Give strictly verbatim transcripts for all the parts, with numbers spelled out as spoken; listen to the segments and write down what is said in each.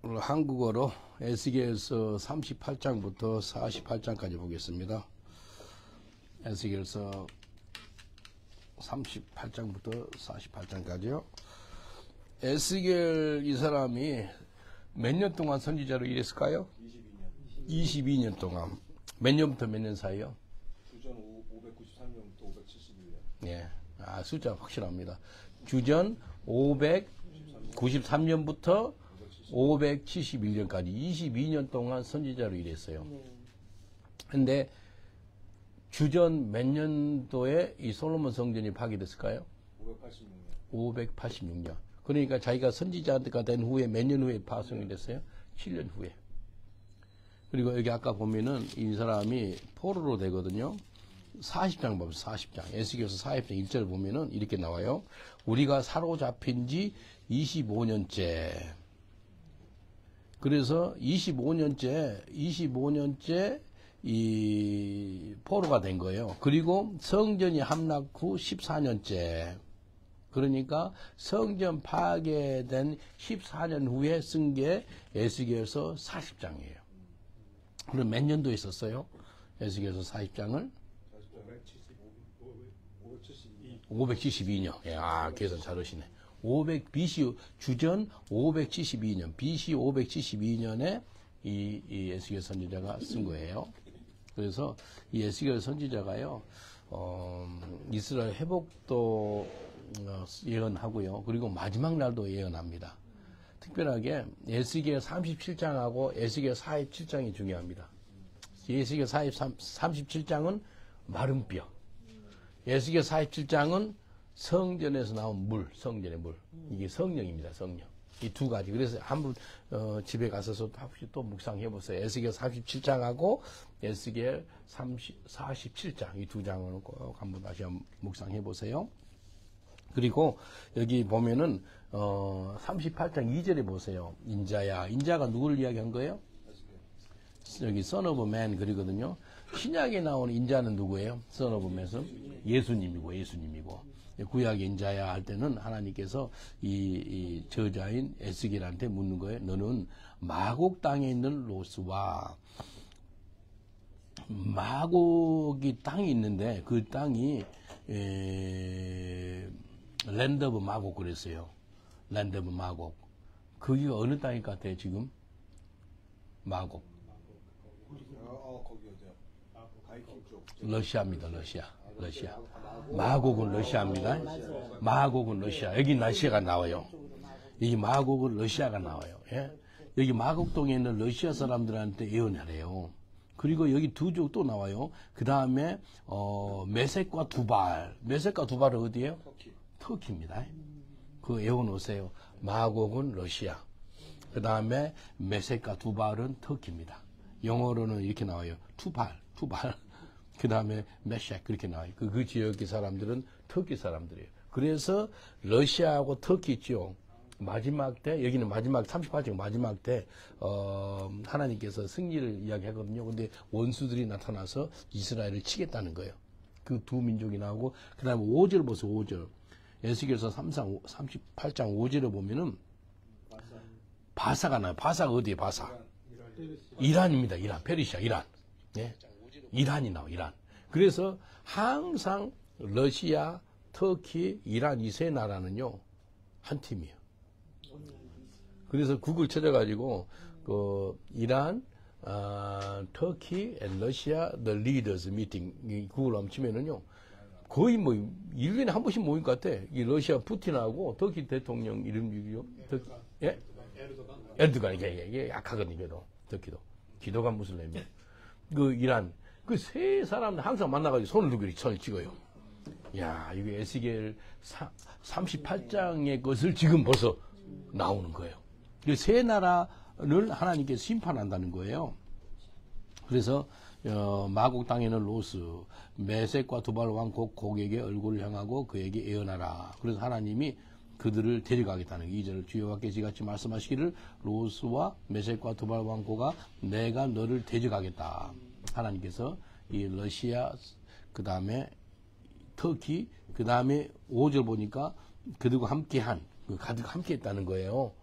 오늘 한국어로 에스겔서 삼십팔 장부터 사십팔 장까지 보겠습니다. 에스겔서 삼십팔 장부터 사십팔 장까지요. 에스겔 이 사람이 몇 년 동안 선지자로 일했을까요? 이십이 년. 이십이 년 동안. 몇 년부터 몇 년 사이요? 주전 오백구십삼 년부터 오백칠십일 년. 예, 아, 숫자 확실합니다. 주전 오백구십삼 년부터 오백칠십일 년까지 이십이 년 동안 선지자로 일했어요. 근데 주전 몇 년도에 이 솔로몬 성전이 파괴됐을까요? 오백팔십육 년. 오백팔십육 년. 그러니까 자기가 선지자가 된 후에 몇 년 후에 파송이 됐어요? 칠 년 후에. 그리고 여기 아까 보면은 이 사람이 포로로 되거든요. 사십 장 보면 사십 장. 에스겔서 사십 장 일 절 보면은 이렇게 나와요. 우리가 사로잡힌 지 이십오 년째. 그래서 이십오 년째, 이십오 년째 이 포로가 된 거예요. 그리고 성전이 함락 후 십사 년째. 그러니까 성전 파괴된 십사 년 후에 쓴 게 에스겔서 사십 장이에요. 그럼 몇 년도에 썼어요? 에스겔서 사십 장을? 오백칠십이 년. 예, 아, 계산 잘하시네. 오백 비씨 주전 오백칠십이 년, 비씨 오백칠십이 년에 이, 이 에스겔 선지자가 쓴 거예요. 그래서 이 에스겔 선지자가요, 어, 이스라엘 회복도 어, 예언하고요. 그리고 마지막 날도 예언합니다. 특별하게 에스겔 삼십칠 장하고 에스겔 사십칠 장이 중요합니다. 에스겔 삼십칠 장은 마른 뼈. 에스겔 사십칠 장은 성전에서 나온 물, 성전의 물. 이게 성령입니다, 성령. 이 두 가지. 그래서 한번 어, 집에 가서서 또 묵상해 보세요. 에스겔 삼십칠 장하고 에스겔 사십칠 장 이 두 장을 꼭 한번 다시 한번 묵상해 보세요. 그리고 여기 보면은 어, 삼십팔 장 이 절에 보세요. 인자야. 인자가 누구를 이야기한 거예요? 여기 Son of Man 그리거든요. 신약에 나오는 인자는 누구예요? Son of Man은 예수님이고 예수님이고. 구약의 인자야 할 때는 하나님께서 이, 이 저자인 에스겔한테 묻는 거예요. 너는 마곡 땅에 있는 로스와 마곡이 땅이 있는데 그 땅이 에, 랜드 오브 마곡 그랬어요. 랜드 오브 마곡. 거기가 어느 땅일 것 같아요 지금? 마곡. 어, 거기 어디야? 바이킹 쪽. 러시아입니다. 러시아. 러시아. 마곡은 러시아입니다. 마곡은 러시아. 여기 러시아가 나와요. 여기 마곡은 러시아가 나와요. 예? 여기 마곡동에 있는 러시아 사람들한테 예언하래요. 그리고 여기 두 쪽 또 나와요. 그 다음에 어, 메섹과 두발. 메섹과 두발은 어디예요? 터키. 터키입니다. 그 외워놓으세요. 마곡은 러시아. 그 다음에 메섹과 두발은 터키입니다. 영어로는 이렇게 나와요. 투발, 투발. 그 다음에 메섹 그렇게 나와요. 그, 그 지역의 사람들은 터키 사람들이에요. 그래서 러시아하고 터키 있죠. 마지막 때 여기는 마지막 삼십팔 장 마지막 때 어, 하나님께서 승리를 이야기하거든요. 근데 원수들이 나타나서 이스라엘을 치겠다는 거예요. 그 두 민족이 나오고 그 다음에 오 절 보세요. 오 절. 에스겔서 삼십팔 장 오 절에 보면은 바사가 나요. 바사가 어디에 바사? 이란입니다. 이란. 페르시아, 이란. 네. 이란이 나와, 이란. 그래서 항상 러시아, 터키, 이란 이 세 나라는요, 한 팀이에요. 그래서 구글 찾아가지고, 그, 이란, 아, 터키, and 러시아, the leaders meeting, 이 구글 한번 치면은요, 거의 뭐, 일 년에 한 번씩 모인 것 같아. 이 러시아 푸틴하고 터키 대통령 이름이요. 터키, 예? 에르도간, 이게, 이게 약하거든요, 그래도. 터키도. 기도관 무슬림이. 그, 이란. 그 세 사람 항상 만나가지고 손을 들고 이렇게 손을 찍어요. 야, 이게 에스겔 삼십팔 장의 것을 지금 벌써 나오는 거예요. 그 세 나라를 하나님께서 심판한다는 거예요. 그래서 어, 마곡 땅에는 로스, 메섹과 두발 왕 곧 고객의 얼굴을 향하고 그에게 예언하라. 그래서 하나님이 그들을 데려가겠다는 이 절을 주여와께서 같이 말씀하시기를 로스와 메섹과 두발 왕고가 내가 너를 데려가겠다. 하나님께서 이 러시아 그 다음에 터키 그 다음에 오 절 보니까 그들과 함께한 그 가득 함께했다는 거예요.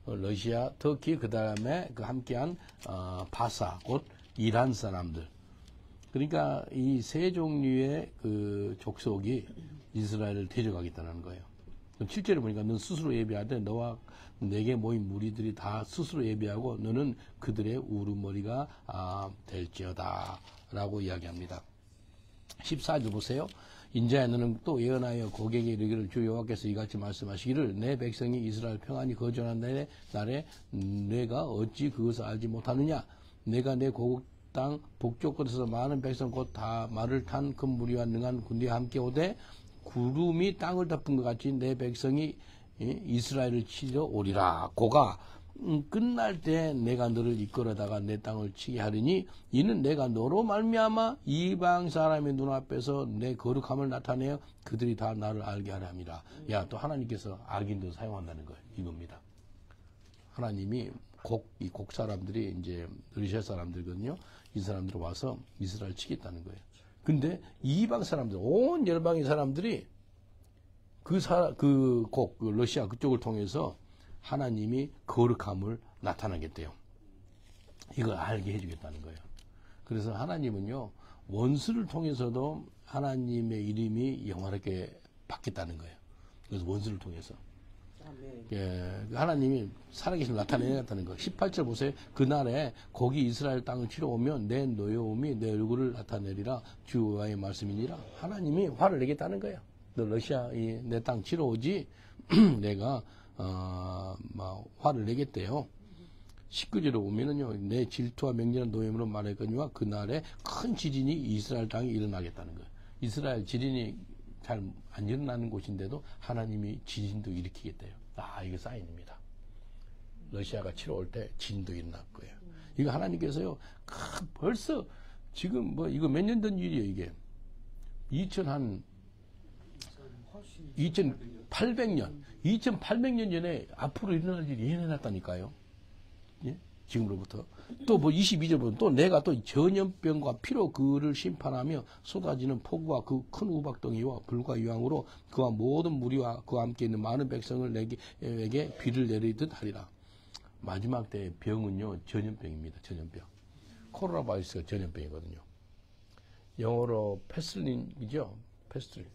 어, 러시아, 터키, 그 다음에 그 함께한 어, 바사, 곧 이란 사람들. 그러니까 이 세 종류의 그 족속이 이스라엘을 대적하겠다는 거예요. 실제로 보니까 넌 스스로 예비하되 너와 내게 모인 무리들이 다 스스로 예비하고 너는 그들의 우두머리가 아, 될지어다 라고 이야기합니다. 십사 절 보세요. 인자야 너는 또 예언하여 고객에게 이르기를 주 여호와께서 이같이 말씀하시기를 내 백성이 이스라엘 평안히 거주하는 날에, 날에 내가 어찌 그것을 알지 못하느냐. 내가 내 고국 땅 북쪽 끝에서 많은 백성 곧 다 말을 탄 큰 무리와 능한 군대와 함께 오되 구름이 땅을 덮은 것 같이 내 백성이 이스라엘을 치러 오리라. 고가 음, 끝날 때 내가 너를 이끌어다가 내 땅을 치게 하리니 이는 내가 너로 말미암아 이방 사람의 눈앞에서 내 거룩함을 나타내어 그들이 다 나를 알게 하려 함이라. 야, 또 하나님께서 악인도 사용한다는 거예요. 이겁니다. 하나님이 곡, 이 곡 사람들이 이제 러시아 사람들거든요. 이 사람들이 와서 이스라엘 치겠다는 거예요. 근데 이방 사람들, 온 열방의 사람들이 그 사, 그 곡, 그 러시아 그쪽을 통해서 하나님이 거룩함을 나타나겠대요. 이걸 알게 해주겠다는 거예요. 그래서 하나님은요, 원수를 통해서도 하나님의 이름이 영화롭게 받겠다는 거예요. 그래서 원수를 통해서. 예, 하나님이 살아계심을 나타내겠다는 거. 십팔 절 보세요. 그날에 거기 이스라엘 땅을 치러 오면 내 노여움이 내 얼굴을 나타내리라. 주 여호와의 말씀이니라. 하나님이 화를 내겠다는 거예요. 너 러시아 내 땅 치러 오지. 내가 어, 막 화를 내겠대요. 십구 절에 보면은요, 내 질투와 맹렬한 노염으로 말했거니와 그날에 큰 지진이 이스라엘 땅에 일어나겠다는 거예요. 이스라엘 지진이 잘 안 일어나는 곳인데도 하나님이 지진도 일으키겠대요. 아, 이게 사인입니다. 러시아가 치러 올 때 지진도 일어날 거예요. 이거 하나님께서요, 벌써 지금 뭐 이거 몇 년 된 일이에요, 이게. 이천 한 이천팔백 년, 이천팔백 년 전에 앞으로 일어날 일이 예언해놨다니까요. 예? 지금으로부터. 또 뭐 이십이 절 보면 또 내가 또 전염병과 피로 그를 심판하며 쏟아지는 폭우와 그 큰 우박덩이와 불과 유황으로 그와 모든 무리와 그와 함께 있는 많은 백성을 내게 비를 내리듯 하리라. 마지막 때의 병은요, 전염병입니다. 전염병. 코로나 바이러스가 전염병이거든요. 영어로 페슬린이죠. 페스틀린.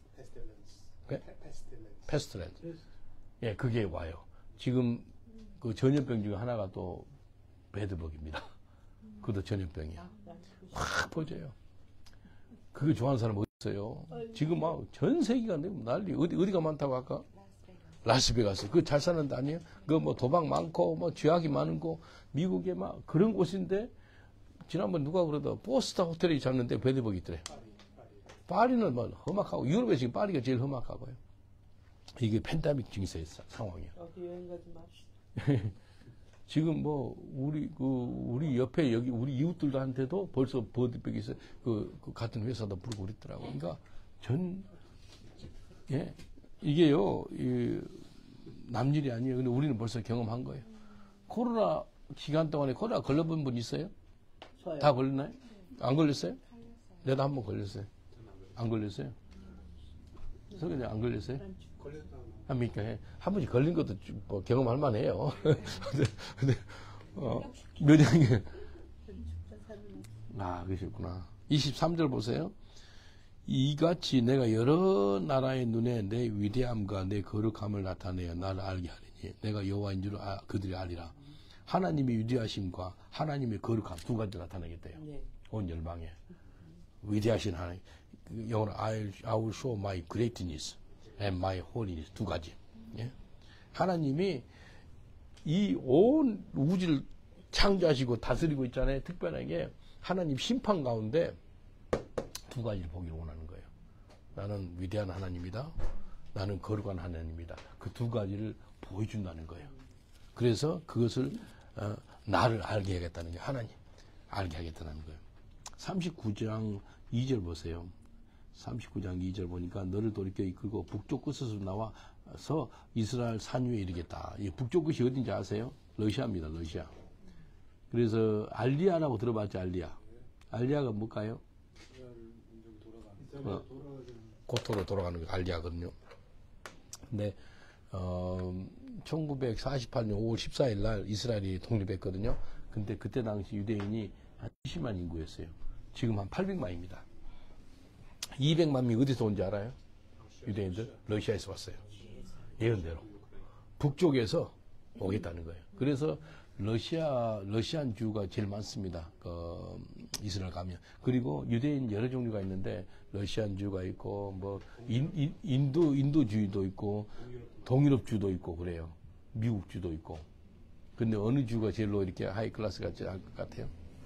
페스트렌스. 예, 그게 와요. 지금 그 전염병 중에 하나가 또 배드버그입니다. 그것도 전염병이야. 확 퍼져요. 그거 좋아하는 사람 어디 있어요? 지금 막 전 세계가 난리. 어디 어디가 많다고 아까? 라스베가스. 그거 잘 사는 데 아니에요? 그 뭐 도박 많고 뭐 죄악이 많은 거 미국에 막 그런 곳인데 지난번 누가 그러다 포스타 호텔이 잡는데 배드버그 있더래. 파리는 뭐 험악하고 유럽에 지금 파리가 제일 험악하고요. 이게 팬데믹 증세 상황이에요. 어디 여행 가지 맙시다. 지금 뭐 우리 그 우리 옆에 여기 우리 이웃들한테도 벌써 버드백이 있어. 그, 그 같은 회사도 부르고 그랬더라고. 그러니까 전 예, 이게요 이, 남일이 아니에요. 근데 우리는 벌써 경험한 거예요. 코로나 기간 동안에 코로나 걸려본 분 있어요? 저요. 다 걸렸나요? 안 걸렸어요? 내가 한번 걸렸어요. 안 걸렸어요? 설교님 안 걸렸어요? 합니까? 한 번씩 걸린 것도 뭐 경험할 만해요. 근데, 근데, 어, 면역이. 아, 그러셨구나. 이십삼 절 보세요. 이같이 내가 여러 나라의 눈에 내 위대함과 내 거룩함을 나타내어 나를 알게 하리니 내가 여호와인 줄 아, 그들이 알리라. 하나님의 위대하심과 하나님의 거룩함 두 가지 나타내겠대요. 네. 온 열방에. 위대하신 하나님. 영어로 I will show my greatness and my holiness 두 가지. 예? 하나님이 이 온 우주를 창조하시고 다스리고 있잖아요. 특별하게 하나님 심판 가운데 두 가지를 보기를 원하는 거예요. 나는 위대한 하나님이다. 나는 거룩한 하나님이다. 그 두 가지를 보여준다는 거예요. 그래서 그것을 어, 나를 알게 하겠다는 게 하나님 알게 하겠다는 거예요. 삼십구 장 이 절 보세요. 삼십구 장 이 절 보니까 너를 돌이켜 이끌고 북쪽 끝에서 나와서 이스라엘 산 위에 이르겠다. 이 북쪽 끝이 어딘지 아세요? 러시아입니다. 러시아. 그래서 알리아라고 들어봤죠? 알리아. 알리아가 뭘까요? 어, 고토로 돌아가는 게 알리아거든요. 근데 어, 천구백사십팔 년 오월 십사일 날 이스라엘이 독립했거든요. 근데 그때 당시 유대인이 한 이십만 인구였어요. 지금 한 팔백만입니다. 이백만 명이 어디서 온지 알아요? 유대인들? 러시아에서 왔어요. 예언대로. 북쪽에서 오겠다는 거예요. 그래서 러시아, 러시안 주가 제일 많습니다. 그, 이스라엘 가면. 그리고 유대인 여러 종류가 있는데, 러시안 주가 있고, 뭐, 인, 인, 인도, 인도주의도 있고, 동유럽 주도 있고, 그래요. 미국 주도 있고. 근데 어느 주가 제일로 이렇게 하이 클래스 같지 않을 것 같아요?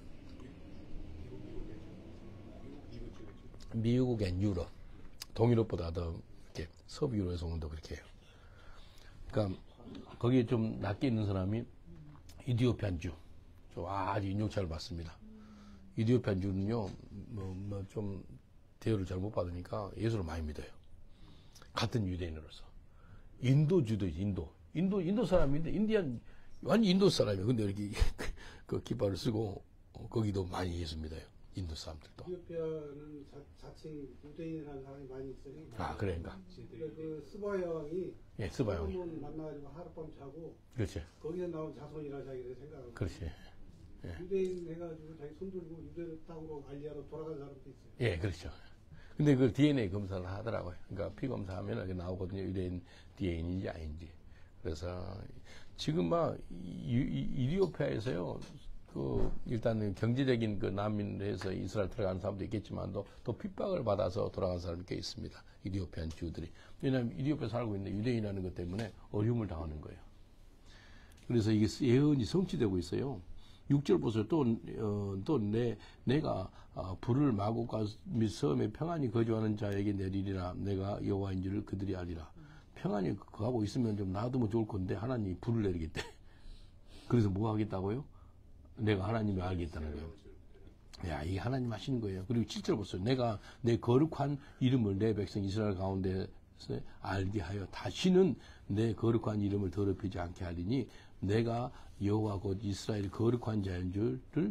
미국엔 유럽. 동유럽보다 더 이렇게 서부유럽에서 온다 그렇게 해요. 그러니까 거기에 좀 낮게 있는 사람이 이디오피안 주. 좀 아주 인종차를 받습니다. 이디오피안 주는요, 뭐, 뭐 좀 대우를 잘 못 받으니까 예수를 많이 믿어요. 같은 유대인으로서. 인도주도 인도. 인도, 인도 사람인데, 인디안, 완전 인도 사람이에요. 근데 이렇게 그 깃발을 쓰고, 어, 거기도 많이 예수 믿어요. 인도 사람들도. 이디오피아는 자, 자칭 유대인이라는 사람이 많이 있으니. 아, 그러니까. 그 스바 여왕이. 예, 스바 여왕이. 솔로몬 만나가지고 하룻밤 자고. 그렇지. 거기서 나온 자손이라 자기들 생각하고. 그렇지. 예. 유대인 해가지고 자기 손 들고 유대 땅으로 알리아로 돌아간 사람도 있어요. 예, 그렇죠. 근데 그 디엔에이 검사를 하더라고요. 그러니까 피 검사하면 나오거든요. 유대인 디엔에이인지 아닌지. 그래서 지금 막 이디오피아에서요. 그 일단은 경제적인 그 난민에서 이스라엘 들어가는 사람도 있겠지만도 또 핍박을 받아서 돌아간 사람이 꽤 있습니다. 이디오피안 주들이. 왜냐하면 이디오피아에 살고 있는 유대인이라는 것 때문에 어려움을 당하는 거예요. 그래서 이게 예언이 성취되고 있어요. 육 절 보세요. 또, 어, 또 내, 내가, 어, 불을 마곡과 및 섬에 평안히 거주하는 자에게 내리리라. 내가 여호와인 줄을 그들이 알리라. 평안히 가고 있으면 좀 놔두면 좋을 건데, 하나님이 불을 내리겠대. 그래서 뭐 하겠다고요? 내가 하나님을 알겠다는 거예요. 야, 이게 하나님 하시는 거예요. 그리고 칠 절 보세요. 내가 내 거룩한 이름을 내 백성 이스라엘 가운데서 알게 하여 다시는 내 거룩한 이름을 더럽히지 않게 하리니 내가 여호와 곧 이스라엘 거룩한 자인 줄을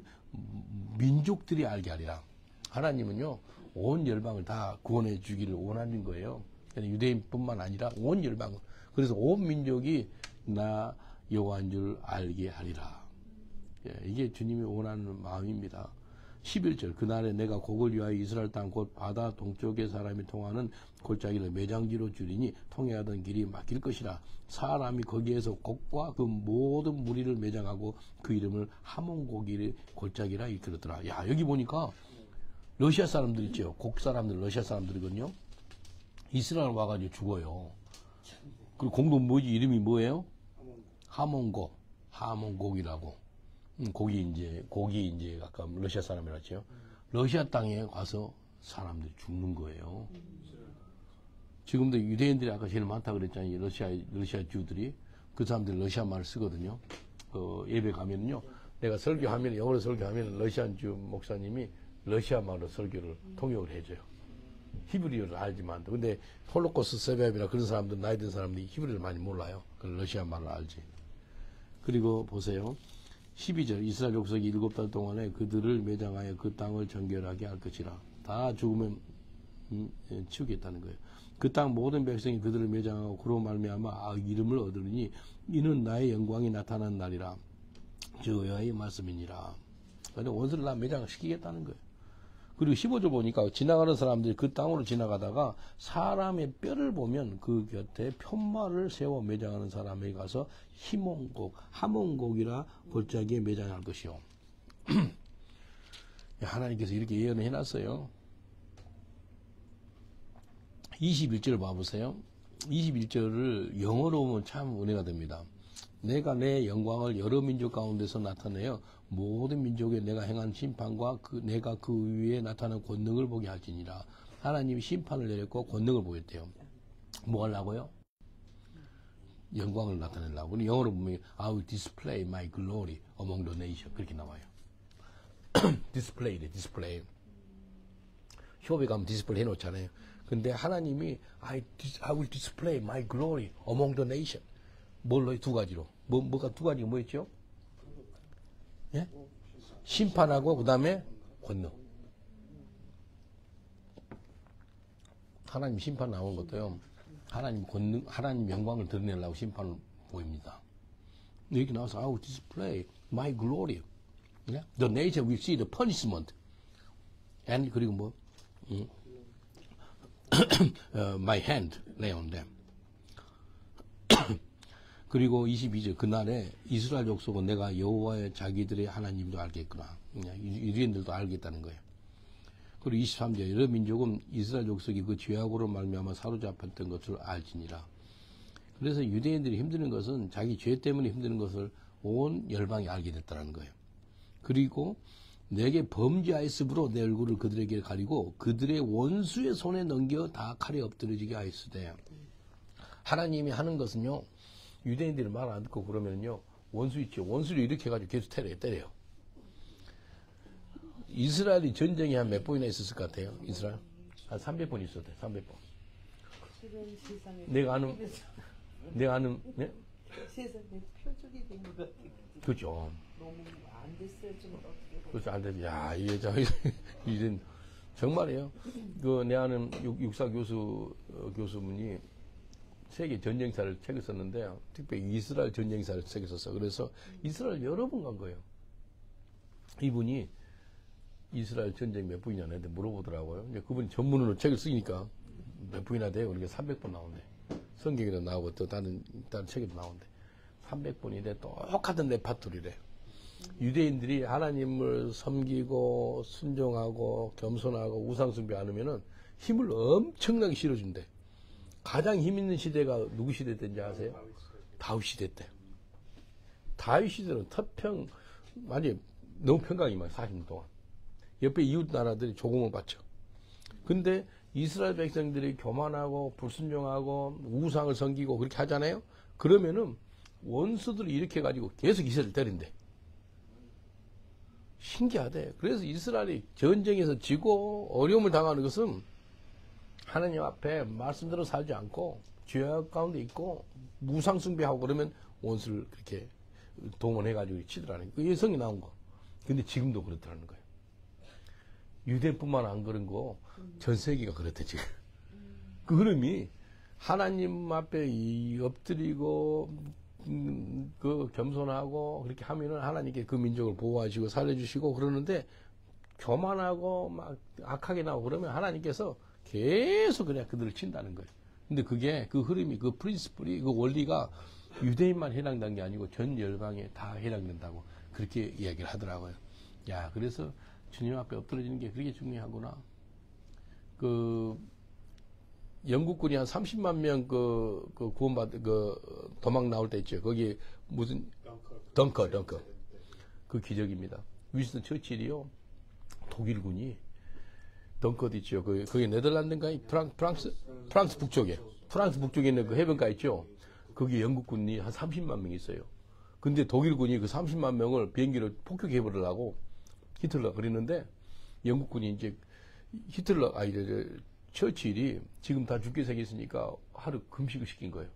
민족들이 알게 하리라. 하나님은요, 온 열방을 다 구원해 주기를 원하는 거예요. 유대인뿐만 아니라 온 열방을. 그래서 온 민족이 나 여호와인 줄 알게 하리라. 예, 이게 주님이 원하는 마음입니다. 십일 절 그날에 내가 곡을 위하여 이스라엘 땅 곧 바다 동쪽의 사람이 통하는 골짜기를 매장지로 줄이니 통해하던 길이 막힐 것이라. 사람이 거기에서 곡과 그 모든 무리를 매장하고 그 이름을 하몬곡이 골짜기라 일컬었더라. 야, 여기 보니까 러시아 사람들 있죠. 곡 사람들 러시아 사람들이거든요. 이스라엘 와가지고 죽어요. 그리고 곡도 뭐지? 이름이 뭐예요? 하몬곡. 하몬곡이라고. 음, 곡이 이제, 곡이 이제 아까 러시아 사람이라죠. 러시아 땅에 가서 사람들이 죽는 거예요. 지금도 유대인들이 아까 제일 많다 그랬잖아요. 러시아, 러시아 주들이. 그 사람들이 러시아 말을 쓰거든요. 그 예배 가면은요. 내가 설교하면, 영어로 설교하면 러시안 주 목사님이 러시아 말로 설교를 통역을 해줘요. 히브리어를 알지만. 근데 홀로코스트 세베이나 그런 사람들, 나이 든 사람들이 히브리어를 많이 몰라요. 그 러시아 말을 알지. 그리고 보세요. 십이 절 이스라엘 족속이 일곱 달 동안에 그들을 매장하여 그 땅을 정결하게 할 것이라. 다 죽으면 음, 치우겠다는 거예요. 그 땅 모든 백성이 그들을 매장하고 그로 말미암아 아, 이름을 얻으리니 이는 나의 영광이 나타난 날이라. 주 여호와의 말씀이니라. 그런데 원수를 다 매장시키겠다는 거예요. 그리고 십오 절 보니까 지나가는 사람들이 그 땅으로 지나가다가 사람의 뼈를 보면 그 곁에 편마를 세워 매장하는 사람에게 가서 희몽곡, 하몽곡이라 골짜기에 매장할 것이요. 하나님께서 이렇게 예언을 해놨어요. 이십일 절 봐보세요. 이십일 절을 영어로 보면 참 은혜가 됩니다. 내가 내 영광을 여러 민족 가운데서 나타내어 모든 민족에 내가 행한 심판과 그 내가 그 위에 나타난 권능을 보게 할지니라. 하나님이 심판을 내렸고 권능을 보였대요. 뭐 하려고요? 영광을 나타내려고. 영어로 보면 I will display my glory among the nation 그렇게 나와요. 디스플레이래, 디스플레이. 쇼에 가면 디스플레이 해놓잖아요. 근데 하나님이 I, I will display my glory among the nation. 뭘로? 두 가지로. 뭐, 뭐가 두 가지가 뭐였죠? 예? 심판하고, 그 다음에 권능. 하나님 심판 나오는 것도요. 하나님 권능, 하나님 영광을 드러내려고 심판을 보입니다. 여기 나와서 I will display my glory. Yeah? The nation will see the punishment. And 그리고 뭐 음, uh, my hand lay on them. 그리고 이십이 절 그날에 이스라엘 족속은 내가 여호와의 자기들의 하나님도 알겠구나. 유대인들도 알겠다는 거예요. 그리고 이십삼 절 여러 민족은 이스라엘 족속이 그 죄악으로 말미암아 사로잡혔던 것을 알지니라. 그래서 유대인들이 힘드는 것은 자기 죄 때문에 힘드는 것을 온 열방이 알게 됐다는 거예요. 그리고 내게 범죄하였으므로 내 얼굴을 그들에게 가리고 그들의 원수의 손에 넘겨 다 칼에 엎드려지게 하였으되. 하나님이 하는 것은요, 유대인들이 말 안 듣고 그러면요, 원수 있죠. 원수를 이렇게 해가지고 계속 때려요, 때려요. 이스라엘이 전쟁이 한 몇 번이나 있었을 것 같아요, 이스라엘? 한 삼백 번 있었대, 삼백 번. 지금 세상에 내가 아는, 내가 아는, 네? 세상에 표적이 된 것 같아요. 그죠. 너무 안 됐어요, 좀 어떻게. 그렇죠, 안 돼. 야, 이게, 저, 이런, 정말이에요. 그, 내 아는 육, 육사 교수, 어, 교수분이 세계 전쟁사를 책을 썼는데, 특별히 이스라엘 전쟁사를 책을 썼어. 그래서 이스라엘 여러 번 간 거예요. 이분이 이스라엘 전쟁 몇 분이냐 했는데 물어보더라고요. 이제 그분이 전문으로 책을 쓰니까 몇 분이나 돼요? 그러니까 삼백 번 나온대. 성경에도 나오고 또 다른, 다른 책에도 나온대. 삼백 번인데 똑같은 레파토리래. 유대인들이 하나님을 섬기고 순종하고 겸손하고 우상숭배 안 하면은 힘을 엄청나게 실어준대. 가장 힘 있는 시대가 누구 시대 때인지 아세요? 다윗 시대 때. 다윗 시대는 터평, 많이 너무 평강이 막 사십 년 동안. 옆에 이웃 나라들이 조공을 받죠. 근데 이스라엘 백성들이 교만하고 불순종하고 우상을 섬기고 그렇게 하잖아요. 그러면은 원수들이 이렇게 해가지고 계속 이스라엘을 때린대. 신기하대. 그래서 이스라엘이 전쟁에서 지고 어려움을 당하는 것은 하나님 앞에 말씀대로 살지 않고 죄악 가운데 있고 무상 숭배하고 그러면 원수를 그렇게 동원해가지고 치더라는 그 예성이 나온 거. 근데 지금도 그렇더라는 거예요. 유대뿐만 안 그런 거 전 세계가 그렇대 지금. 그 흐름이 하나님 앞에 이 엎드리고 음, 그 겸손하고 그렇게 하면은 하나님께 그 민족을 보호하시고 살려주시고 그러는데 교만하고 막 악하게 나오고 그러면 하나님께서 계속 그냥 그들을 친다는 거예요. 근데 그게 그 흐름이 그 프린시플이 그 원리가 유대인만 해당된 게 아니고 전 열방에 다 해당된다고 그렇게 이야기를 하더라고요. 야, 그래서 주님 앞에 엎드려지는 게 그렇게 중요하구나. 그 영국군이 한 삼십만 명 그, 그 구원받 그 도망 나올 때 있죠. 거기 무슨 덩커 덩커 그 기적입니다. 위스턴 처칠이요 독일군이 덩커 있죠. 그 거기 네덜란드인가 프랑 프랑스 프랑스 북쪽에 프랑스 북쪽에 있는 그 해변가 있죠. 거기 영국군이 한 삼십만 명 있어요. 근데 독일군이 그 삼십만 명을 비행기로 폭격해 버리려고 히틀러가 그랬는데 영국군이 이제 히틀러 아니 처칠이 지금 다 죽게 생겼으니까 하루 금식을 시킨 거예요.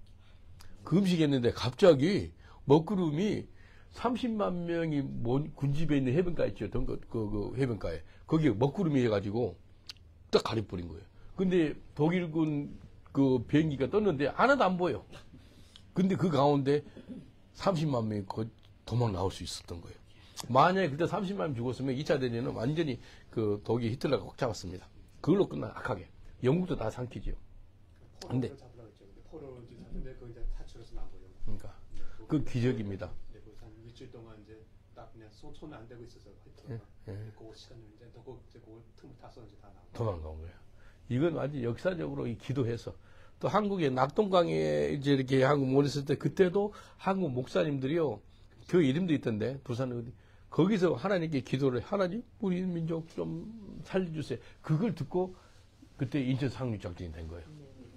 금식했는데 갑자기 먹구름이 삼십만 명이 군집에 있는 해변가 있죠. 그, 그, 그 해변가에. 거기에 먹구름이 해가지고 딱 가려버린 거예요. 근데 독일군 그 비행기가 떴는데 하나도 안 보여. 근데 그 가운데 삼십만 명이 도망 나올 수 있었던 거예요. 만약에 그때 삼십만 명 죽었으면 이 차 대전은 완전히 그 독일 히틀러가 꽉 잡았습니다. 그걸로 끝나, 악하게. 영국도 다 삼키죠. 근데, 포로를 잡는데 그 이제 탈출해서 나오고요. 그러니까. 그 기적입니다. 네, 그래서 한 일주일 동안 이제 딱 그냥 손, 손 안 대고 있어서 히틀러가. 예, 예. 그 시간을 이제 그, 이제 그 틈을 타서 이제 다 나오고. 도망간 거예요. 이건 완전 역사적으로 이 기도해서. 또 한국의 낙동강에 이제 이렇게 한국 모였을 때 그때도 한국 목사님들이요. 그 이름도 있던데, 부산 어디. 거기서 하나님께 기도를, 하나님, 우리 민족 좀 살려주세요. 그걸 듣고 그때 인천 상륙작전이 된 거예요.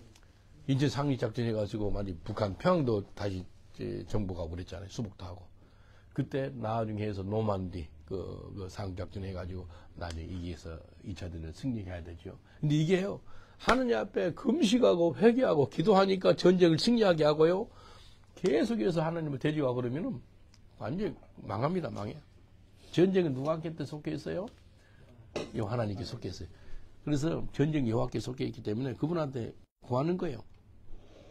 인천 상륙작전 해가지고 많이 북한 평양도 다시 이제 정복하고 그랬잖아요. 수복도 하고. 그때 나중에 해서 노만디 그, 그 상륙작전 해가지고 나중에 이기해서 이 차 대전을 승리해야 되죠. 근데 이게요. 하느님 앞에 금식하고 회개하고 기도하니까 전쟁을 승리하게 하고요. 계속해서 하나님을 대적하고 그러면은 완전히 망합니다. 망해요. 전쟁은 누구한테 속해 있어요? 이 하나님께 속해 있어요. 그래서 전쟁이 여호와께 속해 있기 때문에 그분한테 구하는 거예요.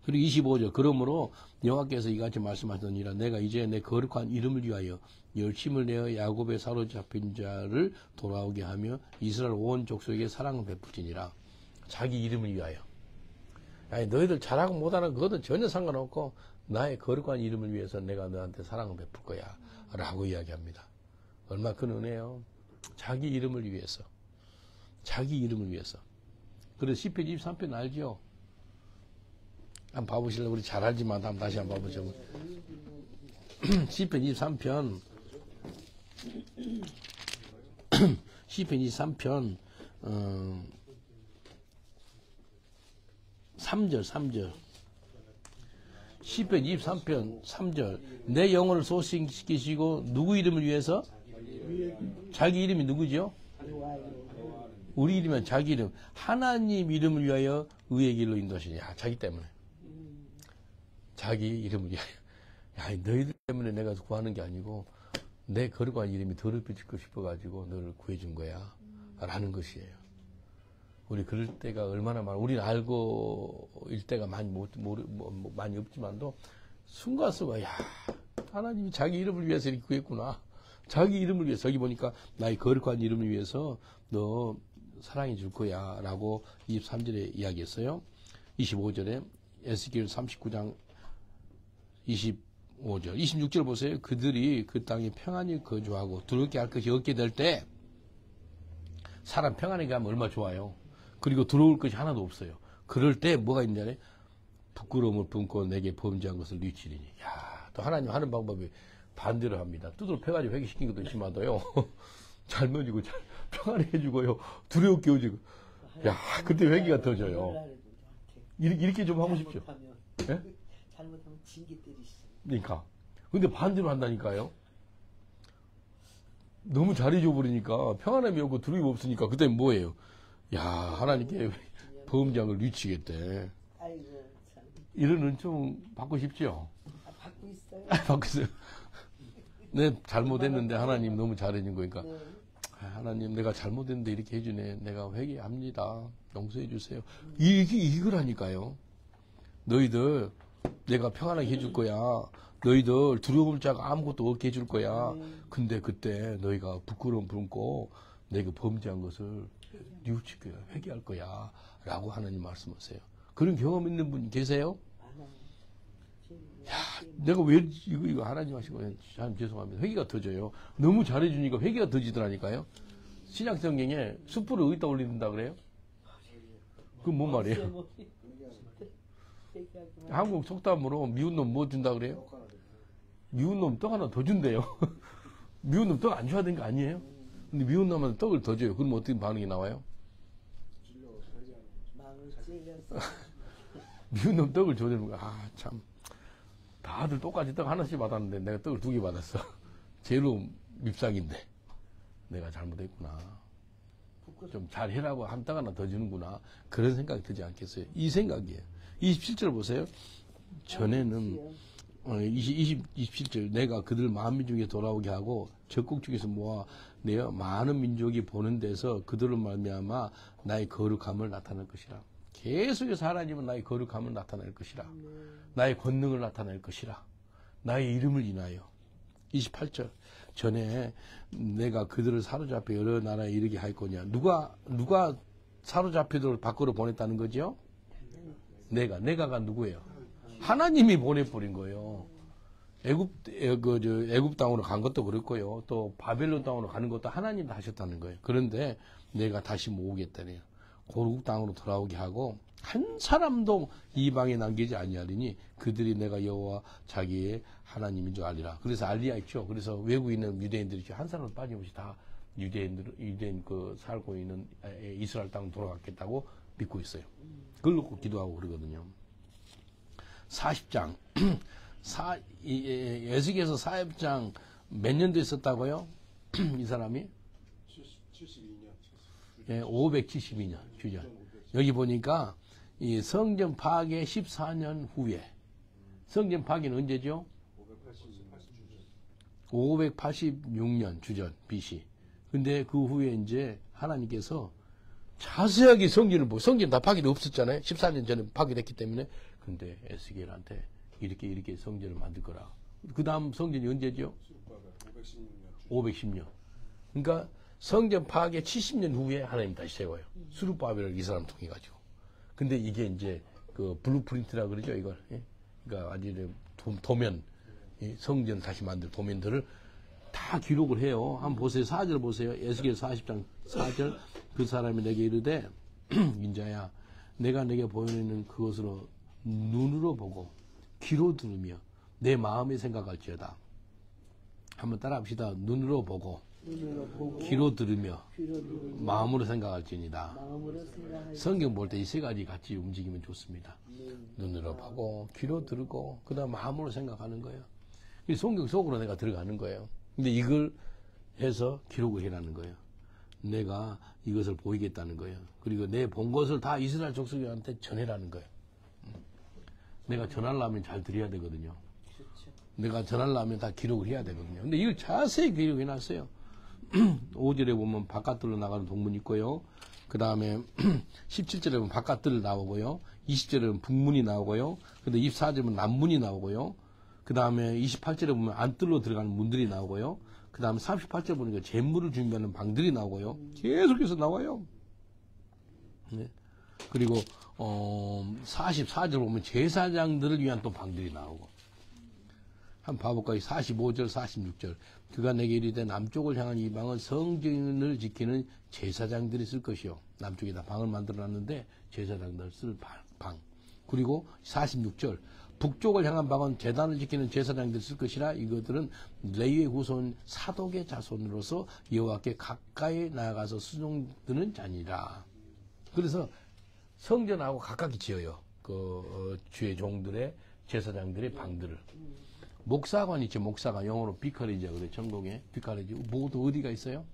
그리고 이십오 절 그러므로 여호와께서 이같이 말씀하셨느니라 내가 이제 내 거룩한 이름을 위하여 열심을 내어 야곱에 사로잡힌 자를 돌아오게 하며 이스라엘 온 족속에게 사랑을 베푸지니라. 자기 이름을 위하여. 아니 너희들 잘하고 못하는 그것은 전혀 상관없고 나의 거룩한 이름을 위해서 내가 너한테 사랑을 베풀 거야 라고 이야기합니다. 얼마 큰 은혜요. 자기 이름을 위해서. 자기 이름을 위해서. 그래서 시편 이십삼 편 알죠? 한번 봐보실래요? 우리 잘 알지만 한번 다시 한번 봐보죠. 시편 이십삼 편 시편 이십삼 편 어, 삼 절 삼 절 시편 이십삼 편 삼 절 내 영혼을 소생시키시고 누구 이름을 위해서? 자기 이름이 누구죠? 우리 이름은 자기 이름. 하나님 이름을 위하여 의의 길로 인도하시니. 야, 자기 때문에. 자기 이름을 위하여. 야, 너희들 때문에 내가 구하는 게 아니고 내 거룩한 이름이 더럽혀지고 싶어가지고 너를 구해준 거야. 라는 것이에요. 우리 그럴 때가 얼마나 많아. 우리는 알고 일 때가 많이 못, 모르, 뭐, 뭐, 많이 없지만도 순간순간, 야, 하나님이 자기 이름을 위해서 이렇게 구했구나. 자기 이름을 위해서. 여기 보니까 나의 거룩한 이름을 위해서 너 사랑해 줄 거야. 라고 이십삼 절에 이야기했어요. 이십오 절에 에스겔 삼십구 장 이십오 절, 이십육 절 보세요. 그들이 그 땅에 평안히 거주하고 두렵게 할 것이 없게 될 때 사람 평안하게 하면 얼마나 좋아요. 그리고 들어올 것이 하나도 없어요. 그럴 때 뭐가 있냐면 부끄러움을 품고 내게 범죄한 것을 뉘치리니. 야, 또 하나님 하는 방법이 반대로 합니다. 두드러 패가지고 회개시킨 것도 있지만도요. 잘 먹이고 잘 평안하게 해주고요. 두렵게 해주고. 야, 그때 회개가 터져요. 이렇게, 이렇게 좀 하고 싶죠. 예? 잘못하면 징계 때리시죠. 그러니까. 근데 반대로 한다니까요. 너무 잘해줘 버리니까 평안함이 없고 두려움이 없으니까 그때 뭐예요? 야, 하나님께 범죄한 뉘치겠대. 아이고 참. 이런 은총 받고 싶죠? 아, 받고 있어요. 받고 있어요. 내 잘못했는데 하나님 너무 잘해준 거니까. 네. 아, 하나님 내가 잘못했는데 이렇게 해주네. 내가 회개합니다. 용서해 주세요. 이게 이거라니까요. 너희들 내가 평안하게 해줄 거야. 너희들 두려울 자가 아무것도 없게 해줄 거야. 근데 그때 너희가 부끄러움 품고 내가 범죄한 것을 뉘우칠 거야. 회개할 거야. 라고 하나님 말씀하세요. 그런 경험 있는 분 계세요? 야, 내가 왜 이거 이거 하나님 하시고 참 죄송합니다. 회개가 터져요. 너무 잘해주니까 회개가 터지더라니까요. 신약 성경에 숯불을 어디다 올린다 그래요? 그건 뭔 말이에요? 한국 속담으로 미운 놈 뭐 준다 그래요? 미운 놈 떡 하나 더 준대요. 미운 놈 떡 안 줘야 되는 거 아니에요? 근데 미운 놈한테 떡을 더 줘요. 그럼 어떻게 반응이 나와요? 미운 놈 떡을 줘야 되는 거야. 아, 참. 다들 똑같이 떡 하나씩 받았는데 내가 떡을 두 개 받았어. 제로 밉상인데. 내가 잘못했구나. 좀 잘해라고 한 떡 하나 더 주는구나. 그런 생각이 들지 않겠어요? 이 생각이에요. 이십칠 절 보세요. 전에는 어, 이십, 이십, 이십칠 절 내가 그들 만민 중에 돌아오게 하고 적국 중에서 모아 내어 많은 민족이 보는 데서 그들을 말미암아 나의 거룩함을 나타낼 것이라. 계속해서 하나님은 나의 거룩함을 나타낼 것이라. 나의 권능을 나타낼 것이라. 나의 이름을 인하여. 이십팔 절 전에 내가 그들을 사로잡혀 여러 나라에 이르게 할 거냐. 누가 누가 사로잡히도록 밖으로 보냈다는 거죠? 내가 내가가 누구예요? 하나님이 보내버린 거예요. 애굽 그 저 애굽 땅으로 간 것도 그렇고요. 또 바벨론 땅으로 가는 것도 하나님이 하셨다는 거예요. 그런데 내가 다시 모으겠다네요. 고국 땅으로 돌아오게 하고 한 사람도 이방에 남기지 아니하리니 그들이 내가 여호와 자기의 하나님인 줄 알리라. 그래서 알리야 있죠. 그래서 외국에 있는 유대인들이 한 사람 빠짐없이 다 유대인들 유대인 그 살고 있는 이스라엘 땅으로 돌아갔겠다고 믿고 있어요. 그걸 놓고 기도하고 그러거든요. 사십 장 사, 에스겔서 사십 장 몇 년도 있었다고요? 이 사람이? 칠십이 년. 예, 오백칠십이 년 주전. 여기 보니까 이 성전 파괴 십사 년 후에 성전 파괴는 언제죠? 오백팔십육 년 주전 비씨. 근데 그 후에 이제 하나님께서 자세하게 성전을 보고 성전 다 파괴도 없었잖아요. 십사 년 전에 파괴됐기 때문에 근데 에스겔한테 이렇게 이렇게 성전을 만들 거라. 그 다음 성전이 언제죠? 오백십 년. 오백십 년. 그러니까 성전 파괴 칠십 년 후에 하나님 다시 세워요. 수르바벨을 이 사람 통해 가지고. 근데 이게 이제 그 블루프린트라 그러죠, 이걸. 예? 그러니까 아주 도, 도면, 이 성전 다시 만들 도면들을 다 기록을 해요. 한번 보세요. 사 절 보세요. 에스겔 사십 장 사 절. 그 사람이 내게 이르되 인자야, 내가 내게 보이는 그것으로 눈으로 보고 귀로 들으며 내 마음에 생각할지어다. 한번 따라합시다. 눈으로 보고, 눈으로 보고 귀로 들으며 귀로 들으며 마음으로 생각할지니다. 마음으로 생각할 성경 볼 때 이 세 가지 같이 움직이면 좋습니다. 눈으로 보고, 귀로 들고, 그 다음 마음으로 생각하는 거예요. 이 성경 속으로 내가 들어가는 거예요. 근데 이걸 해서 기록을 해라는 거예요. 내가 이것을 보이겠다는 거예요. 그리고 내 본 것을 다 이스라엘 족속들한테 전해라는 거예요. 내가 전하려면 잘 드려야 되거든요. 그렇죠. 내가 전하려면 다 기록을 해야 되거든요. 근데 이걸 자세히 기록해 놨어요. 오 절에 보면 바깥들로 나가는 동문이 있고요. 그 다음에 십칠 절에 보면 바깥들 나오고요. 이십 절에 보면 북문이 나오고요. 근데 이십사 절에 보면 남문이 나오고요. 그 다음에 이십팔 절에 보면 안뜰로 들어가는 문들이 나오고요. 그 다음에 삼십팔 절 보니까 재물을 준비하는 방들이 나오고요. 계속해서 나와요. 네. 그리고 어, 사십사 절 보면 제사장들을 위한 또 방들이 나오고. 한번 봐볼까요? 사십오 절, 사십육 절. 그가 내게 이르되 남쪽을 향한 이 방은 성전을 지키는 제사장들이 쓸 것이요. 남쪽에다 방을 만들어 놨는데 제사장들 쓸 방. 그리고 사십육 절. 북쪽을 향한 방은 제단을 지키는 제사장들이 쓸 것이라. 이것들은 레위의 후손 사독의 자손으로서 여호와께 가까이 나아가서 수종드는 자니라. 그래서 성전하고 가깝게 지어요. 그 어, 주의 종들의 제사장들의 방들을. 목사관 있죠. 목사관 영어로 비카리지야 그래. 전공에 비카리지. 모두 어디가 있어요?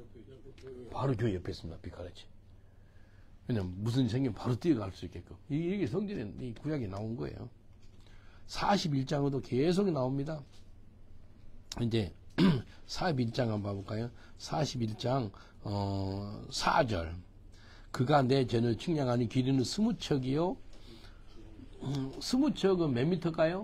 바로 교회 옆에 있습니다. 비카리지. 왜냐면 무슨 일 생기면 바로 뛰어갈 수 있게끔. 이게 성전에 이 구약이 나온 거예요. 사십일 장에도 계속 나옵니다. 이제 사십일 장 한번 봐볼까요? 사십일 장 어, 사 절. 그가 내 전을 측량하니 길이는 스무 척이요. 음, 스무 척은 몇 미터일까요?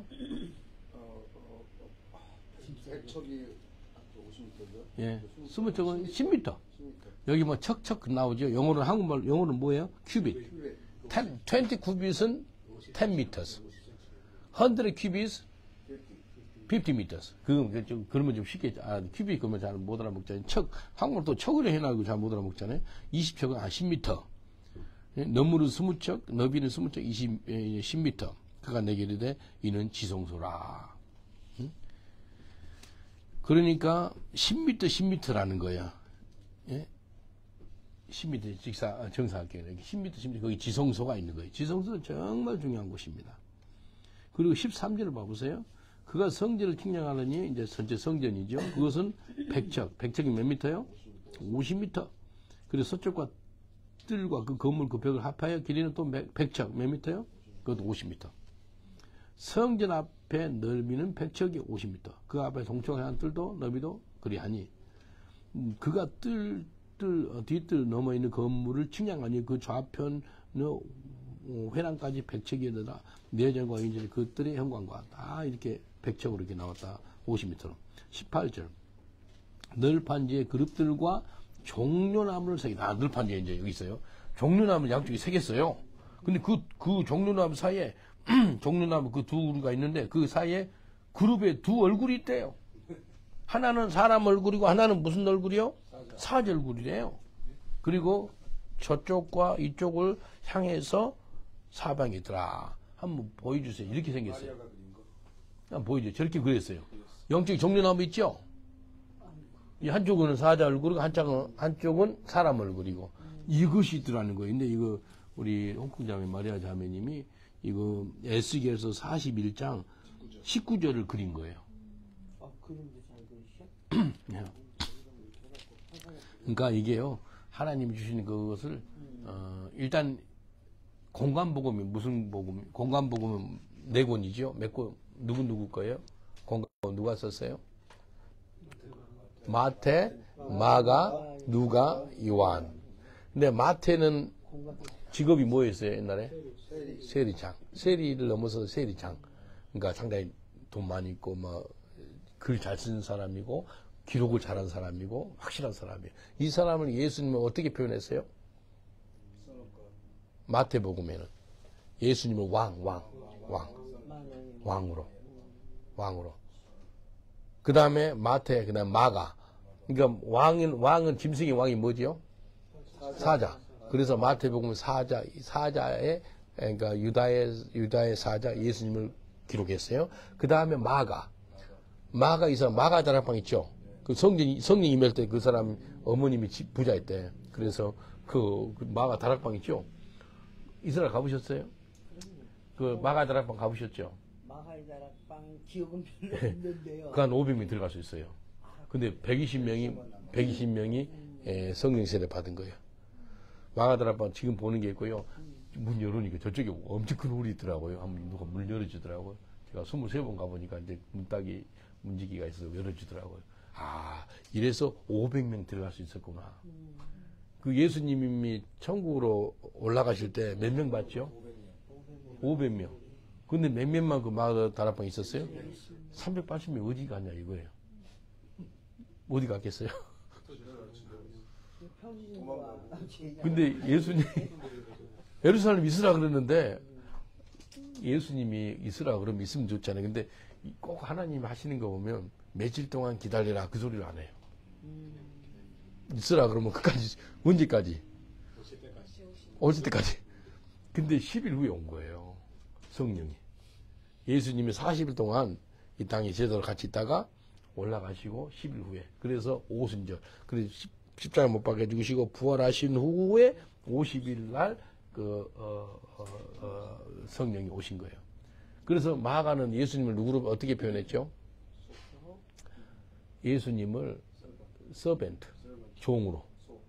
백 척이 오십 미터죠? 예, 스무 척은 십 미터. 여기 뭐 척척 나오죠. 영어로는 한국말 영어로는 뭐예요? 큐빗. 이십 큐빗은 십 미터스. 백 큐빗 오십 미터스. 그 좀 그러면 좀 쉽게 아 큐빗 그러면 잘 못 알아먹잖아요. 척 한국말 또 척으로 해놔고 잘 못 알아먹잖아요. 이십 척은 아 십 미터. 너무는 스무 척, 너비는 스무 척, 이십 십 미터. 그가 내게 이르되 이는 지성소라. 응? 그러니까 십 미터, 십 미터라는 거야. 예? 십 미터 직사 정사할게요. 십 미터, 십 미터 거기 지성소가 있는 거예요. 지성소는 정말 중요한 곳입니다. 그리고 십삼 절을 봐보세요. 그가 성전을 측량하느니 이제 전체 성전이죠. 그것은 백 척. 백 척이 몇 미터요? 오십 미터. 그리고 서쪽과 뜰과 그 건물 그 벽을 합하여 길이는 또 백 척. 몇 미터요? 그것도 오십 미터. 성전 앞에 넓이는 백 척이 오십 미터. 그 앞에 동쪽에 한 뜰도 넓이도 그리하니 음, 그가 뜰, 뜰, 어, 뒷뜰 넘어 있는 건물을 측량하니 그 좌편 어, 회랑까지 백 척이더라. 내전과 인전이 그 뜰의 형광과 다 이렇게 백 척으로 이렇게 나왔다. 오십 미터로. 십팔 절. 널판지에 그룹들과 종려나무를 새겼다. 아, 널판지에 이제 여기 있어요. 종려나무를 양쪽에 새겼어요. 근데 그, 그 종려나무 사이에, 종려나무 그 두가 있는데 그 사이에 그룹에 두 얼굴이 있대요. 하나는 사람 얼굴이고 하나는 무슨 얼굴이요? 사자 얼굴이래요. 그리고 저쪽과 이쪽을 향해서 사방이 있더라. 한번 보여주세요. 이렇게 생겼어요. 마리아가 그린 거. 한번 보여줘요. 저렇게 그렸어요. 영적인 종려나무 있죠? 이 한쪽은 사자 얼굴이고 한쪽은, 한쪽은 사람 얼굴이고 이것이 있더라는 거예요. 근데 이거 우리 홍콩 자매 마리아 자매님이 이거 에스겔서 사십일 장 십구 절을 그린 거예요. 아, 그림도 잘 그리셔? 그러니까 이게요. 하나님이 주시는 그것을 어, 일단 공간복음이 무슨 복음? 공간복음은 네 권이죠. 몇 권? 누구 누구 거예요? 공간복음 누가 썼어요? 마태, 마가, 누가, 요한. 근데 마태는 직업이 뭐였어요 옛날에? 세리. 세리장. 세리를 넘어서 세리장. 그러니까 상당히 돈 많이 있고 뭐 글 잘 쓰는 사람이고 기록을 잘한 사람이고 확실한 사람이에요. 이 사람을 예수님은 어떻게 표현했어요? 마태복음에는 예수님을 왕, 왕, 왕, 만원이 왕으로, 왕으로. 그 다음에 마태, 그 다음에 마가. 그러니까 왕은 왕은 짐승의 왕이 뭐지요? 사자. 그래서 마태복음 사자, 사자의 그러니까 유다의 유다의 사자 예수님을 기록했어요. 그 다음에 마가. 마가 이 사람 마가 다락방 있죠. 그 성령 성령 임할 때 그 사람 어머님이 집- 부자였대. 그래서 그, 그 마가 다락방 있죠. 이스라엘 가보셨어요? 그 마가 다락방 가보셨죠? 마하이다락방 기억은 별로 없는데요. 그 한 오백 명 들어갈 수 있어요. 근데 백이십 명이 백이십 명이 예, 성령 세례 받은 거예요. 마가 다락방 지금 보는 게 있고요. 문 열으니까 저쪽에 엄청 큰 홀이 있더라고요. 한번 누가 문 열어주더라고요. 제가 스물세 번 가보니까 이제 문따기 문지기가 있어서 열어주더라고요. 아, 이래서 오백 명 들어갈 수 있었구나. 그 예수님이 천국으로 올라가실 때 몇 명 봤죠? 오백 명. 근데 몇 명만 그 마가 다락방에 있었어요? 삼백팔십 명 어디 갔냐 이거예요. 어디 갔겠어요? 평신과 제자. 근데 예수님 예루살렘 있으라 그랬는데 예수님이 있으라 그러면 있으면 좋잖아요. 근데 꼭 하나님 하시는 거 보면 며칠 동안 기다리라 그 소리를 안 해요. 있으라 그러면 끝까지 언제까지? 오실 때까지. 근데 십 일 후에 온 거예요. 성령이. 예수님이 사십 일 동안 이 땅에 제자들 같이 있다가 올라가시고 십 일 후에. 그래서 오순절. 그래서 십, 십자가 못 박혀 죽으시고 부활하신 후에 오십 일 날 그, 어, 어, 어, 성령이 오신 거예요. 그래서 마가는 예수님을 누구로 어떻게 표현했죠? 예수님을 서벤트, 종으로.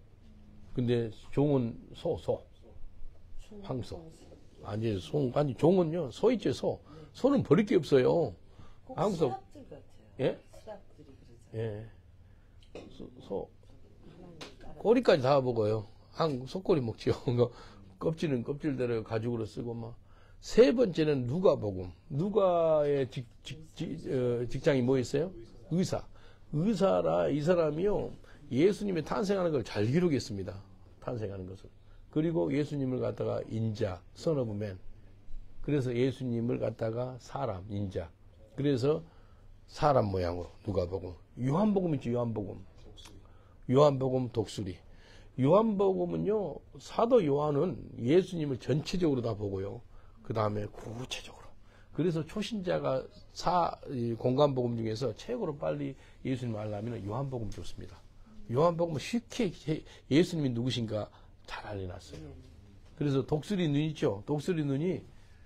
근데 종은 소, 소. 황소. 아니, 소, 아니, 종은요, 소 있죠, 소. 소는 버릴 게 없어요. 꼭 한국 수락들 같아요. 예? 수락들이 그러잖아요. 예. 소, 소. 꼬리까지 다 먹어요. 한, 소꼬리 먹지요. 껍질은 껍질대로 가죽으로 쓰고, 막. 세 번째는 누가복음. 누가의 직, 직, 직, 어, 직장이 뭐 있어요? 의사. 의사라, 이 사람이요, 예수님의 탄생하는 걸 잘 기록했습니다. 탄생하는 것을. 그리고 예수님을 갖다가 인자, son of man. 그래서 예수님을 갖다가 사람, 인자. 그래서 사람 모양으로 누가복음. 요한복음 있죠, 요한복음. 요한복음 독수리. 요한복음은요, 사도 요한은 예수님을 전체적으로 다 보고요. 그 다음에 구체적으로. 그래서 초신자가 사, 이 공간복음 중에서 최고로 빨리 예수님을 알려면 요한복음 좋습니다. 요한복음은 쉽게 예수님이 누구신가 잘 알려놨어요. 그래서 독수리 눈 있죠? 독수리 눈이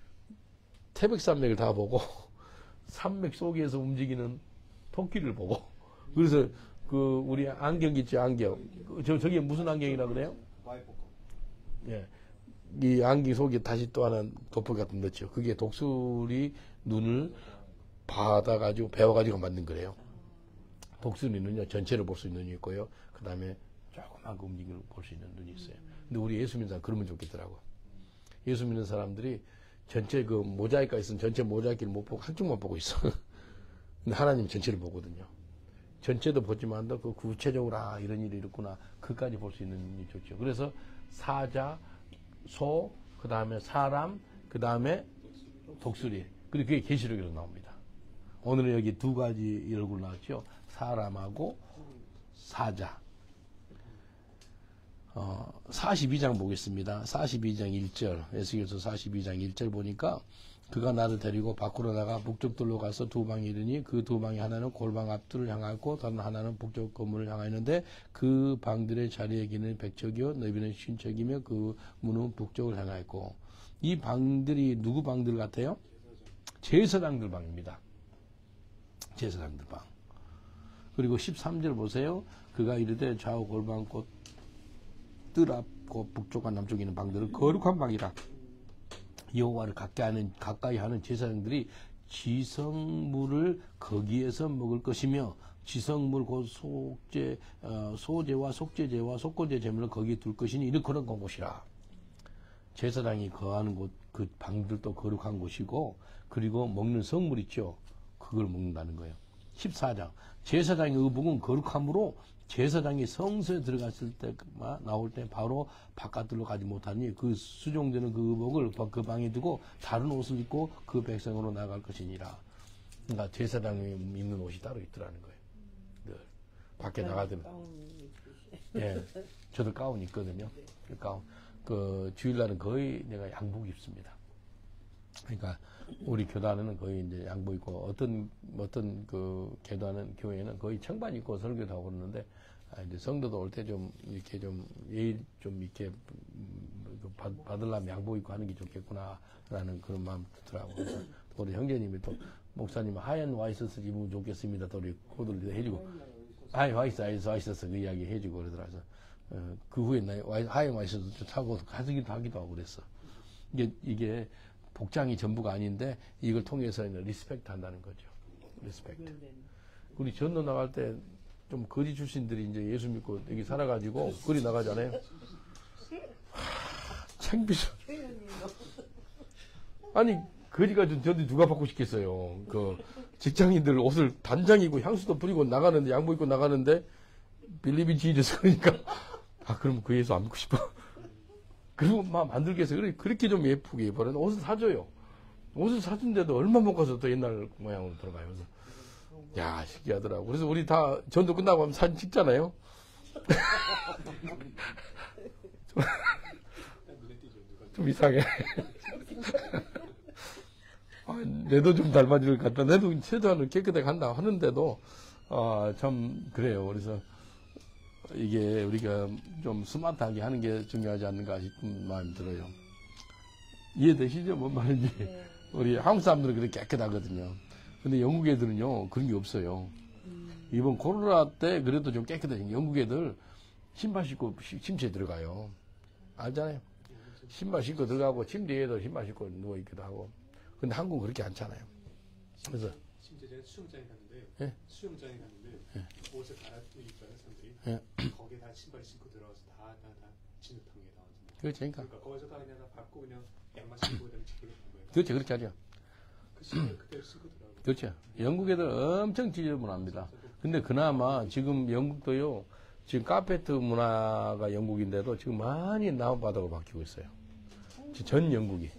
태백산맥을 다 보고 산맥 속에서 움직이는 토끼를 보고 그래서 그 우리 안경 있죠? 안경. 그 저 저게 무슨 안경이라 그래요? 바이포커. 예. 이 안경 속에 다시 또 하나 도포 같은 거 넣죠. 그게 독수리 눈을 받아가지고 배워가지고 만든 거래요. 독수리 눈은요 전체를 볼 수 있는 눈이 있고요. 그 다음에 조그만 그 움직임을 볼 수 있는 눈이 있어요. 근데 우리 예수 믿는 사람 그러면 좋겠더라고. 예수 믿는 사람들이 전체 그 모자이크가 있으면 전체 모자이크를 못 보고 한쪽만 보고 있어. 근데 하나님 전체를 보거든요. 전체도 보지만 그 구체적으로 아 이런 일이 있구나 그까지 볼 수 있는 눈이 좋죠. 그래서 사자, 소, 그 다음에 사람, 그 다음에 독수리. 그리고 그게 계시록에서 나옵니다. 오늘은 여기 두 가지 얼굴 나왔죠. 사람하고 사자. 어, 사십이 장 보겠습니다. 사십이 장 일 절. 에스겔서 사십이 장 일 절 보니까 그가 나를 데리고 밖으로 나가 북쪽들로 가서 두 방이 이르니 그 두 방이 하나는 골방 앞들을 향하고 다른 하나는 북쪽 건물을 향하였는데 그 방들의 자리의 길이는 백척이요 너비는 쉰척이며 그 문은 북쪽을 향하였고 이 방들이 누구 방들 같아요? 제사장들 방입니다. 제사장들 방. 그리고 십삼 절 보세요. 그가 이르되 좌우 골방 곧 뜰 앞 곧 북쪽과 남쪽에 있는 방들은 거룩한 방이라. 여호와를 가까이 하는, 가까이 하는 제사장들이 지성물을 거기에서 먹을 것이며 지성물 곧 속죄, 어, 소제와 속죄제와 속건제 제물을 거기에 둘 것이니 이런 그런 곳이라. 제사장이 거하는 곳, 그 방들도 거룩한 곳이고, 그리고 먹는 성물 있죠. 그걸 먹는다는 거예요. 십사 장. 제사장의 의복은 거룩함으로 제사장이 성소에 들어갔을 때, 나올 때 바로 바깥으로 가지 못하니 그 수종되는 그 의복을 그 방에 두고 다른 옷을 입고 그 백성으로 나갈 것이니라. 그러니까 제사장이 입는 옷이 따로 있더라는 거예요. 늘. 밖에 나가더니. 예. 저도 가운 있거든요. 그 가운. 그 주일날은 거의 내가 양복 입습니다. 그러니까 우리 교단은 거의 이제 양복 입고 어떤 어떤 그 교단은 교회는 거의 청반 입고 설교도 하고 그러는데 아 이제 성도도 올 때 좀 이렇게 좀 예의 좀 이렇게 받, 받으려면 양복 입고 하는 게 좋겠구나라는 그런 마음 들더라고. 그래서 또 우리 형제님이 또 목사님 하얀 와이셔츠 입으면 좋겠습니다. 또 우리 코드를 해주고 하얀 와이셔츠 와이셔츠 그 이야기 해주고 그러더라고요. 어, 그 후에 나 하얀 와이셔츠 타고 가기도 하기도 하고 그랬어. 이게 이게 복장이 전부가 아닌데 이걸 통해서 리스펙트 한다는 거죠. 리스펙트. 우리 전도 나갈 때 좀 거지 출신들이 이제 예수 믿고 여기 살아가지고 거리 나가잖아요. 하, 창피서. 아니 거지가 좀 저도 누가 받고 싶겠어요. 그 직장인들 옷을 단장이고 향수도 뿌리고 나가는데 양복 입고 나가는데 빌리비 지저스 그러니까 아 그럼 그 예수 안 믿고 싶어. 그리고 막 만들게 해서 그렇게 좀 예쁘게 입어라. 옷을 사줘요. 옷을 사준데도 얼마 못 가서 또 옛날 모양으로 들어가요. 그래서 야 신기하더라고. 그래서 우리 다 전도 끝나고 하면 사진 찍잖아요. 좀, 좀 이상해. 아, 내도 좀 닮아질 것 같다. 내도 최소한은 깨끗하게 한다 하는데도 아, 참 그래요. 그래서 이게 우리가 좀 스마트하게 하는 게 중요하지 않는가 싶은 마음이 들어요. 이해되시죠? 뭔 말인지. 네. 우리 한국 사람들은 그렇게 깨끗하거든요. 근데 영국 애들은요, 그런 게 없어요. 음. 이번 코로나 때 그래도 좀 깨끗해진 영국 애들 신발 신고 침대에 들어가요. 알잖아요. 신발 신고 들어가고 침대에도 신발 신고 누워있기도 하고. 근데 한국은 그렇게 않잖아요. 그래서. 심지어 제가 수영장에 갔는데요. 예? 수영장에 갔는데 예. 옷을 갈아입고 있잖아요, 사람들이. 예. 거기에 다 신발 신고 들어가서 다, 다, 다 진흙탕에 다 얹은 그렇죠. 그러니까. 그러니까 거기서 다 그냥 다 밟고 그냥 양말 신고 그다음에 집으로 간 거예요. 그렇죠. 그렇게 하죠. 그 신발 그대로 신고 들어가고. 그렇죠. 영국 애들 엄청 지저분합니다. 근데 그나마 지금 영국도요, 지금 카페트 문화가 영국인데도 지금 많이 나무바닥으로 바뀌고 있어요. 전 영국이.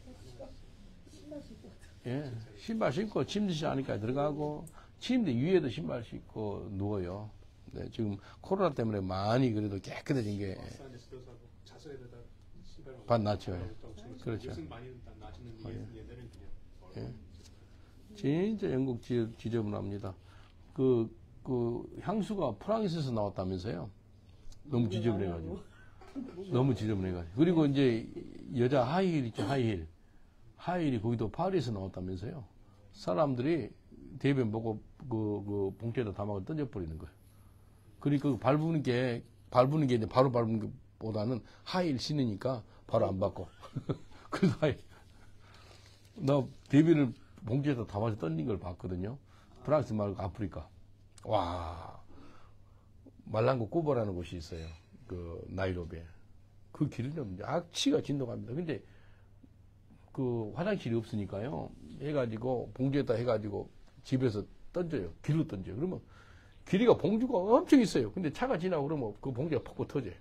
예. 신발 신고 침대 안에까지 들어가고, 침대 위에도 신발 신고 누워요. 네, 지금 코로나 때문에 많이 그래도 깨끗해진 게. 자수에다가 신발 반납죠. 그렇죠. 요즘 많이 낮추는 옛날에는 그냥. 예. 진짜 영국 지, 지저분합니다. 그, 그, 향수가 프랑스에서 나왔다면서요? 너무 지저분해가지고. 너무 지저분해가지고. 그리고 이제 여자 하이힐 있죠, 하이힐. 하이힐이 거기도 파리에서 나왔다면서요? 사람들이 대변 보고 그, 그 봉투에다 담아서 던져버리는 거예요. 그러니까 그 밟는 게, 밟는 게 이제 바로 밟는 것보다는 하이힐 신으니까 바로 안 받고. 그래서 하이힐. 나 대변을 봉지에다 담아서 던진 걸 봤거든요. 프랑스 말고 아프리카. 와, 말랑고 꾸버라는 곳이 있어요. 그 나이로비에. 그 길은 좀 악취가 진동합니다. 근데 그 화장실이 없으니까요. 해가지고 봉지에다 해가지고 집에서 던져요. 길로 던져요. 그러면 길이가 봉지가 엄청 있어요. 근데 차가 지나고 그러면 그 봉지가 퍽퍽 터져요.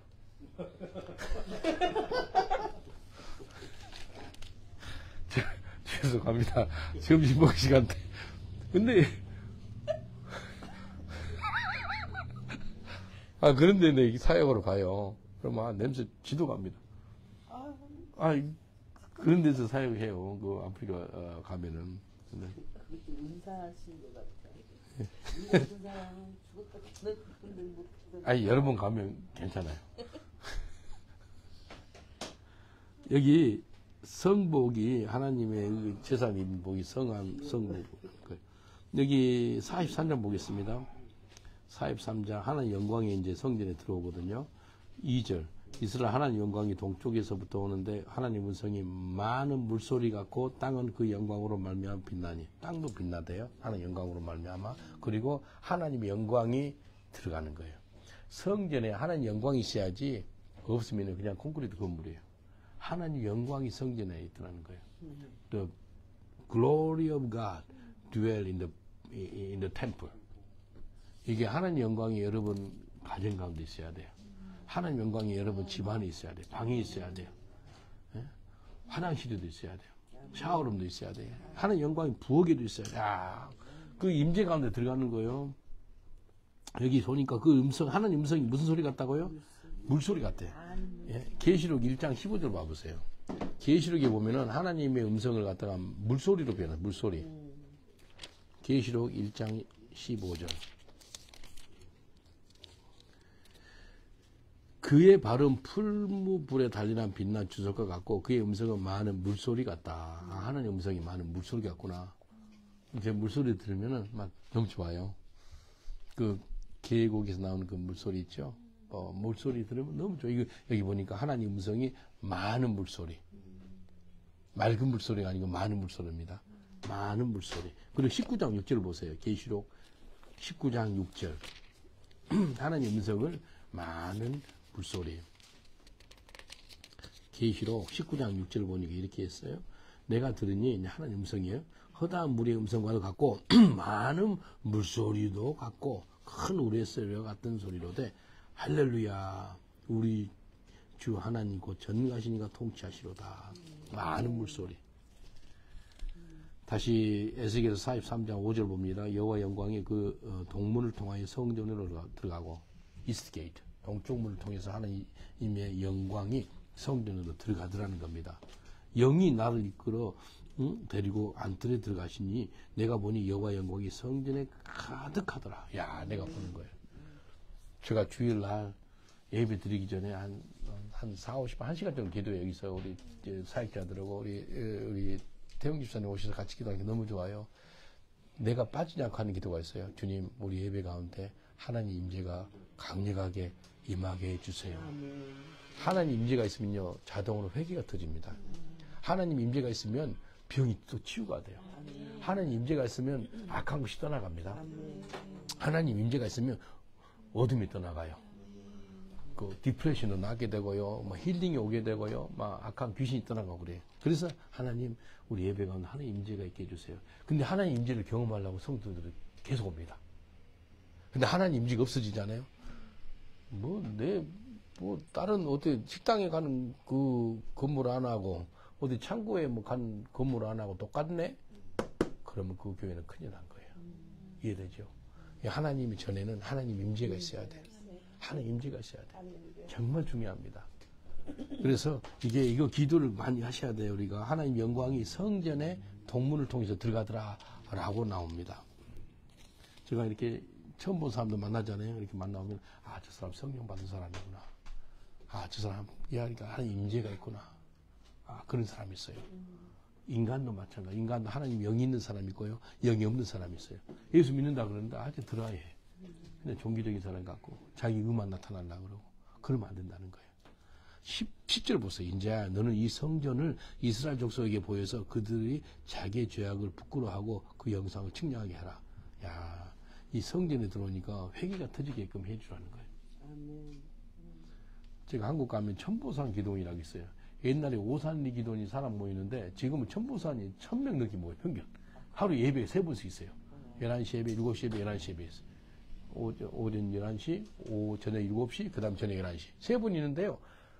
죄송합니다. 점심 먹을 시간 때. 근데, 아, 그런데 내 사역으로 가요. 그러면 아, 냄새 지도 갑니다. 아, 그런 데서 사역해요. 그 아프리카 어, 가면은. 근데. 그것도 은사하신 것 같아. 그 사람은 죽었다 근데 못. 아니, 여러 번 가면 괜찮아요. 여기, 성복이 하나님의 제사님 복이 성함 성복. 여기 사십삼 장 보겠습니다. 사십삼 장 하나님 영광이 이제 성전에 들어오거든요. 이 절 이스라엘 하나님 영광이 동쪽에서부터 오는데 하나님 음성이 많은 물소리 같고 땅은 그 영광으로 말미암아 빛나니. 땅도 빛나대요. 하나님 영광으로 말미암아. 그리고 하나님의 영광이 들어가는 거예요. 성전에 하나님 영광이 있어야지 없으면 그냥 콘크리트 건물이에요. 하나님 영광이 성전에 있더라는 거예요. The glory of God dwell in the in the temple. 이게 하나님 영광이 여러분 가정 가운데 있어야 돼요. 하나님 영광이 여러분 집안에 있어야 돼요. 방에 있어야 돼요. 예? 화장실에도 있어야 돼요. 샤워룸도 있어야 돼요. 하나님 영광이 부엌에도 있어야 돼요. 야, 그 임재 가운데 들어가는 거예요. 여기 보니까 그 음성, 하나님 음성이 무슨 소리 같다고요? 물소리 같대요. 예? 계시록 일 장 십오 절 봐보세요. 계시록에 보면은 하나님의 음성을 갖다가 물소리로 표현해요. 물소리. 계시록 일 장 십오 절. 그의 발은 풀무불에 달리는 빛난 주석과 같고 그의 음성은 많은 물소리 같다. 아, 하나님 음성이 많은 물소리 같구나. 이제 물소리 들으면은 막 너무 좋아요. 그 계곡에서 나오는 그 물소리 있죠. 어, 물소리 들으면 너무 좋아. 이거 여기 보니까 하나님 음성이 많은 물소리. 맑은 물소리가 아니고 많은 물소리입니다. 많은 물소리. 그리고 십구 장 육 절 보세요. 계시록 십구 장 육 절. 하나님 음성을 많은 물소리. 계시록 십구 장 육 절 보니까 이렇게 했어요. 내가 들으니 하나님 음성이에요. 허다한 물의 음성과도 같고 많은 물소리도 같고 큰 우레 소리와 같은 소리로 돼. 할렐루야. 우리 주 하나님 곧 전가시니가 통치하시로다. 많은 물소리. 다시 에스겔서 사십삼 장 오 절 봅니다. 여호와 영광이 그 어, 동문을 통하여 성전으로 들어가고 이스트 게이트. 동쪽 문을 통해서 하나님의 영광이 성전으로 들어가더라는 겁니다. 영이 나를 이끌어 응? 데리고 안뜰에 들어가시니 내가 보니 여호와 영광이 성전에 가득하더라. 야, 내가 보는 거예요. 제가 주일날 예배 드리기 전에 한, 한 사, 오십 분, 한 시간 정도 기도해요. 여기서 우리 사역자들하고 우리, 우리 태용 집사님 오셔서 같이 기도하는 게 너무 좋아요. 내가 빠지지 않고 하는 기도가 있어요. 주님, 우리 예배 가운데 하나님 임재가 강력하게 임하게 해주세요. 하나님 임재가 있으면요, 자동으로 회개가 터집니다. 하나님 임재가 있으면 병이 또 치유가 돼요. 하나님 임재가 있으면 악한 것이 떠나갑니다. 하나님 임재가 있으면 어둠이 떠나가요. 그 디프레션도 나게 되고요, 뭐 힐링이 오게 되고요, 막 악한 귀신이 떠나가고 그래요. 그래서 하나님 우리 예배 가운데 하나님 임재가 있게 해주세요. 근데 하나님 임재를 경험하려고 성도들이 계속 옵니다. 근데 하나님 임재가 없어지잖아요. 뭐 내 뭐 다른 어디 식당에 가는 그 건물 안 하고 어디 창고에 뭐 간 건물 안 하고 똑같네? 그러면 그 교회는 큰일 난 거예요. 이해되죠? 하나님이 전에는 하나님 임재가 있어야 돼. 하나님 임재가 있어야 돼. 정말 중요합니다. 그래서 이게 이거 기도를 많이 하셔야 돼요. 우리가 하나님 영광이 성전에 동문을 통해서 들어가더라라고 나옵니다. 제가 이렇게 처음 본 사람도 만나잖아요. 이렇게 만나면 아, 저 사람 성령 받은 사람이구나. 아, 저 사람 이야기가 하나님 임재가 있구나. 아, 그런 사람이 있어요. 인간도 마찬가지. 인간도 하나님 영이 있는 사람이 있고요, 영이 없는 사람이 있어요. 예수 믿는다 그러는데 아주 들어야 해. 근데 종교적인 사람 같고 자기 의만 나타나려고 그러고 그러면 안 된다는 거예요. 십 절 보세요. 인자야, 너는 이 성전을 이스라엘 족속에게 보여서 그들이 자기의 죄악을 부끄러워하고 그 영상을 측량하게 해라. 야, 이 성전에 들어오니까 회개가 터지게끔 해주라는 거예요. 아멘. 제가 한국 가면 천보산 기도원이라고 있어요. 옛날에 오산리 기도원이 사람 모이는데 지금은 천보산이 천 명 넘게 모여요. 평균. 하루 예배 세 번씩 있어요. 열한 시 예배, 일곱 시 예배, 열한 시 예배 있어요. 오전, 오전 열한 시, 오후 저녁 일곱 시, 그 다음 저녁 열한 시. 세 번 있는데요.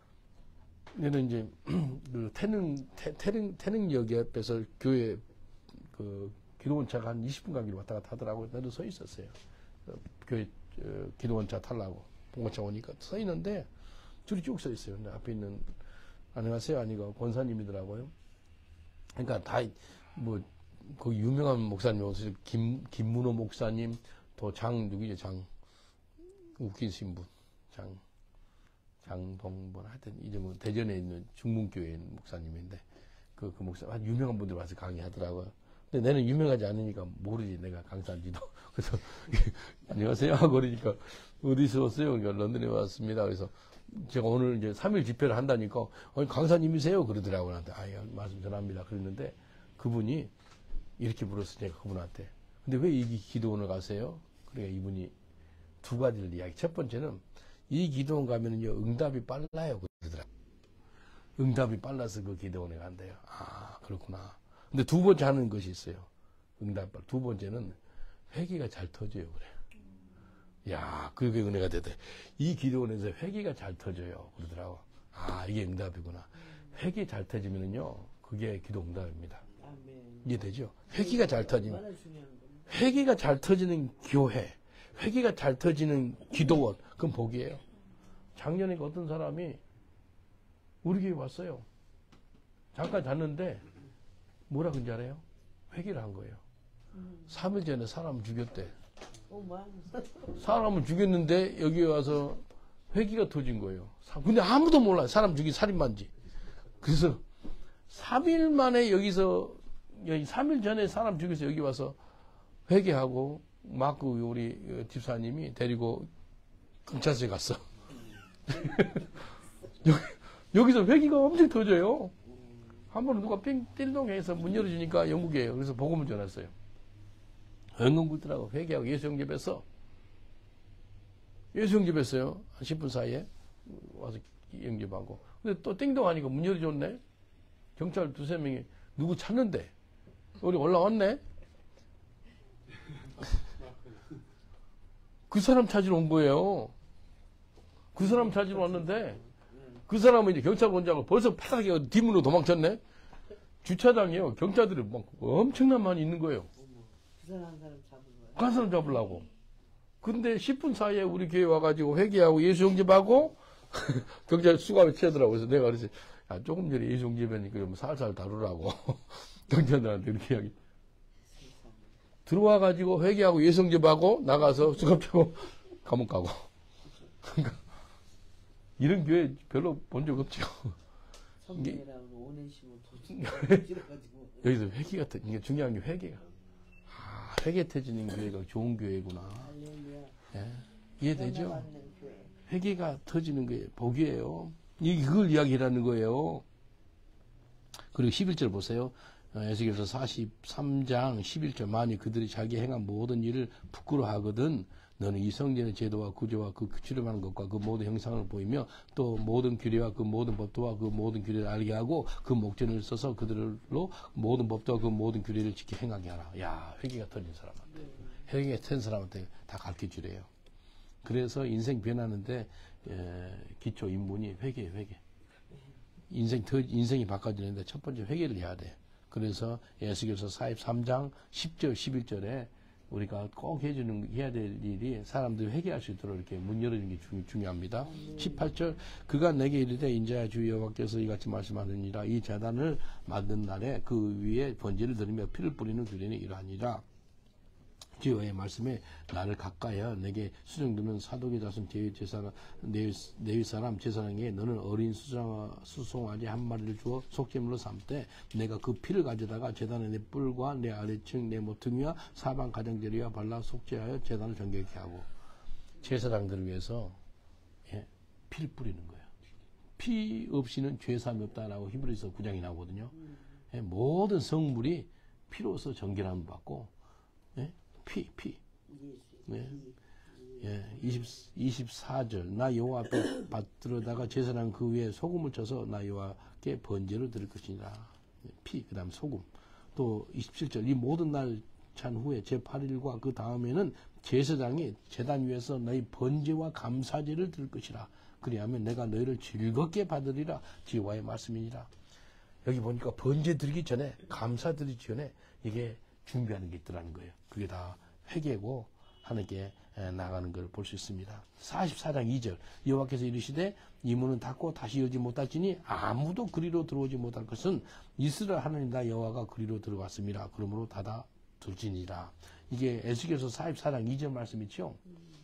얘는 이제, 그 태릉, 태, 태릉, 태릉역 옆에서 교회, 그, 기도원차가 한 이십 분 가기로 왔다 갔다 하더라고요. 나도 서 있었어요. 어, 교회, 어, 기도원차 타려고. 봉고차 오니까 서 있는데, 줄이 쭉 서 있어요. 근데 앞에 있는, 안녕하세요. 아니가 권사님이더라고요. 그러니까 다, 뭐, 거기 유명한 목사님 오세요. 김, 김문호 목사님, 또 장, 누구죠? 장, 웃긴 신분. 장, 장동본, 하여튼, 이제 뭐, 대전에 있는 중문교회 있는 목사님인데, 그, 그 목사, 아주 유명한 분들 와서 강의하더라고요. 근데 나는 유명하지 않으니까 모르지, 내가 강사인지도. 그래서, 안녕하세요. 하고 그러니까, 어디서 왔어요? 그러니까 런던에 왔습니다. 그래서, 제가 오늘 이제 삼 일 집회를 한다니까, 아니, 강사님이세요? 그러더라고요. 나한테. 아, 예, 말씀 전합니다. 그랬는데, 그분이 이렇게 물었어요. 제가 그분한테. 근데 왜 이 기도원을 가세요? 그러니까 이분이 두 가지를 이야기. 첫 번째는, 이 기도원 가면은요, 응답이 빨라요. 그러더라고요. 응답이 빨라서 그 기도원에 간대요. 아, 그렇구나. 근데 두 번째 하는 것이 있어요. 응답, 두 번째는 회개가 잘 터져요, 그래. 야, 그게 은혜가 되대. 이 기도원에서 회개가 잘 터져요. 그러더라고. 아, 이게 응답이구나. 회개 잘 터지면은요, 그게 기도 응답입니다. 아멘. 이해되죠? 회개가 잘 터지면. 얼마나 중요한 겁니까? 회개가 잘 터지는 교회, 회개가 잘 터지는 기도원, 그건 복이에요. 작년에 어떤 사람이 우리 교회 왔어요. 잠깐 잤는데, 뭐라 그런지 알아요? 회개를 한 거예요. 삼 일 전에 사람 죽였대. 어, 뭐 사람을 죽였는데 여기 와서 회기가 터진 거예요. 근데 아무도 몰라요. 사람 죽인 살인마인지. 그래서 삼 일 만에 여기서 여기 삼 일 전에 사람 죽여서 여기 와서 회개하고 막 그 우리 집사님이 데리고 경찰서에 갔어. 여기, 여기서 회기가 엄청 터져요. 한 번은 누가 삥 띵동해서 문 열어주니까 영국이에요. 그래서 복음을 전했어요. 연금 굴더라고. 회개하고 예수 영접했어. 예수 영접했어요. 한 십 분 사이에 와서 영접하고. 근데 또 띵동하니까 문 열어줬네. 경찰 두세 명이 누구 찾는데 우리 올라왔네. 그 사람 찾으러 온 거예요. 그 사람 찾으러 왔는데 그 사람은 이제 경찰 온 줄 알고 벌써 파닥이 뒷문으로 도망쳤네. 주차장이요. 경찰들이 막 엄청난 많이 있는 거예요. 그 사람 사람 잡은 거야. 그 사람 잡으려고. 근데 십 분 사이에 우리 교회 와가지고 회개하고 예수 영접하고 경찰 수감에 채더라고. 그래서 내가 그래서 야, 조금 전에 예수 영접하니까 뭐 살살 다루라고 경찰들한테 이렇게 이야기. 들어와가지고 회개하고 예수 영접하고 나가서 수감 채고 감옥 가고. 그러니까 이런 교회 별로 본 적 없죠. 성경이라고 오네시모 도둑질해가지고 여기서 회개가 터, 이게 중요한 게 회개가. 아, 회개 터지는 교회가 좋은 교회구나. 할렐루야. 예, 이해되죠? 받는 교회. 회개가 터지는 게 복이에요. 이걸 이야기라는 거예요. 그리고 십일 절 보세요. 에스겔서 사십삼 장 십일 절 만일 그들이 자기 행한 모든 일을 부끄러워하거든 너는 이 성전의 제도와 구조와 그 출입하는 것과 그 모든 형상을 보이며 또 모든 규례와 그 모든 법도와 그 모든 규례를 알게 하고 그 목전을 써서 그들로 모든 법도와 그 모든 규례를 지켜 행하게 하라. 야, 회개가 터진 사람한테, 회개가 터진 사람한테 다 가르쳐 주래요. 그래서 인생 변하는데 에, 기초 인문이 회개예요, 회개. 인생 더 인생이 바꿔지는데 첫 번째 회개를 해야 돼. 그래서 에스겔서 사십삼 장 십 절 십일 절에 우리가 꼭 해주는, 해야 될 일이 사람들이 회개할 수 있도록 이렇게 문 열어주는 게 중, 중요합니다. 음. 십팔 절, 그가 내게 이르되 인자야 주 여호와께서 이같이 말씀하느니라 이 제단을 만든 날에 그 위에 번제를 드리며 피를 뿌리는 규례는 이러하니라. 주 여호와의 말씀에 나를 가까이하여 내게 수정되는 사독의 자손 제위 제사람 네위 사람 제사장에게 너는 어린 수장, 수송아지 한 마리를 주어 속죄물로 삼되 내가 그 피를 가져다가 제단의 내 뿔과 내 아래층 내 모퉁이와 사방 가장자리와 발라 속죄하여 제단을 정결케 하고 제사장들을 위해서 예, 피를 뿌리는 거예요. 피 없이는 죄사함이 없다라고 히브리서 구 장이 나오거든요. 예, 모든 성물이 피로서 정결함을 받고 예? 피, 피. 예. 예. 이십, 이십사 절. 나 여호와 앞에 받들어다가 제사장 그 위에 소금을 쳐서 나 여호와께 번제를 드릴 것이니라. 피, 그 다음 소금. 또 이십칠 절. 이 모든 날 찬 후에 제팔 일과 그 다음에는 제사장이 제단 위에서 너희 번제와 감사제를 드릴 것이라. 그리하면 내가 너희를 즐겁게 받으리라. 지호와의 말씀이니라. 여기 보니까 번제 드리기 전에, 감사 드리기 전에 이게 준비하는 게 있더라는 거예요. 그게 다 회개고 하나님께 나가는 걸 볼 수 있습니다. 사십사 장 이 절 여호와께서 이르시되 이 문은 닫고 다시 열지 못할지니 아무도 그리로 들어오지 못할 것은 이스라엘 하나님 나 여호와가 그리로 들어갔습니다. 그러므로 닫아 둘지니라. 이게 에스겔서 사십사 장 이 절 말씀이죠.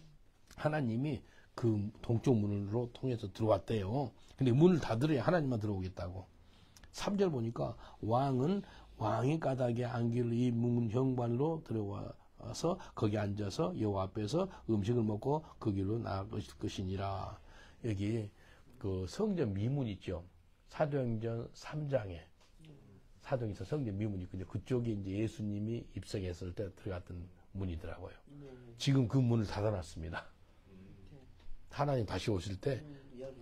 하나님이 그 동쪽 문으로 통해서 들어왔대요. 근데 문을 닫으려야 하나님만 들어오겠다고. 삼 절 보니까 왕은 왕의 까닭에 안기를 이 문 현관로 들어와서 거기 앉아서 여호와 앞에서 음식을 먹고 그 길로 나아갈 것이니라. 여기 그 성전 미문 있죠. 사도행전 삼 장에 사도행전 성전 미문이 있고 그쪽이 이제 예수님이 입성했을 때 들어갔던 문이더라고요. 지금 그 문을 닫아놨습니다. 하나님 다시 오실 때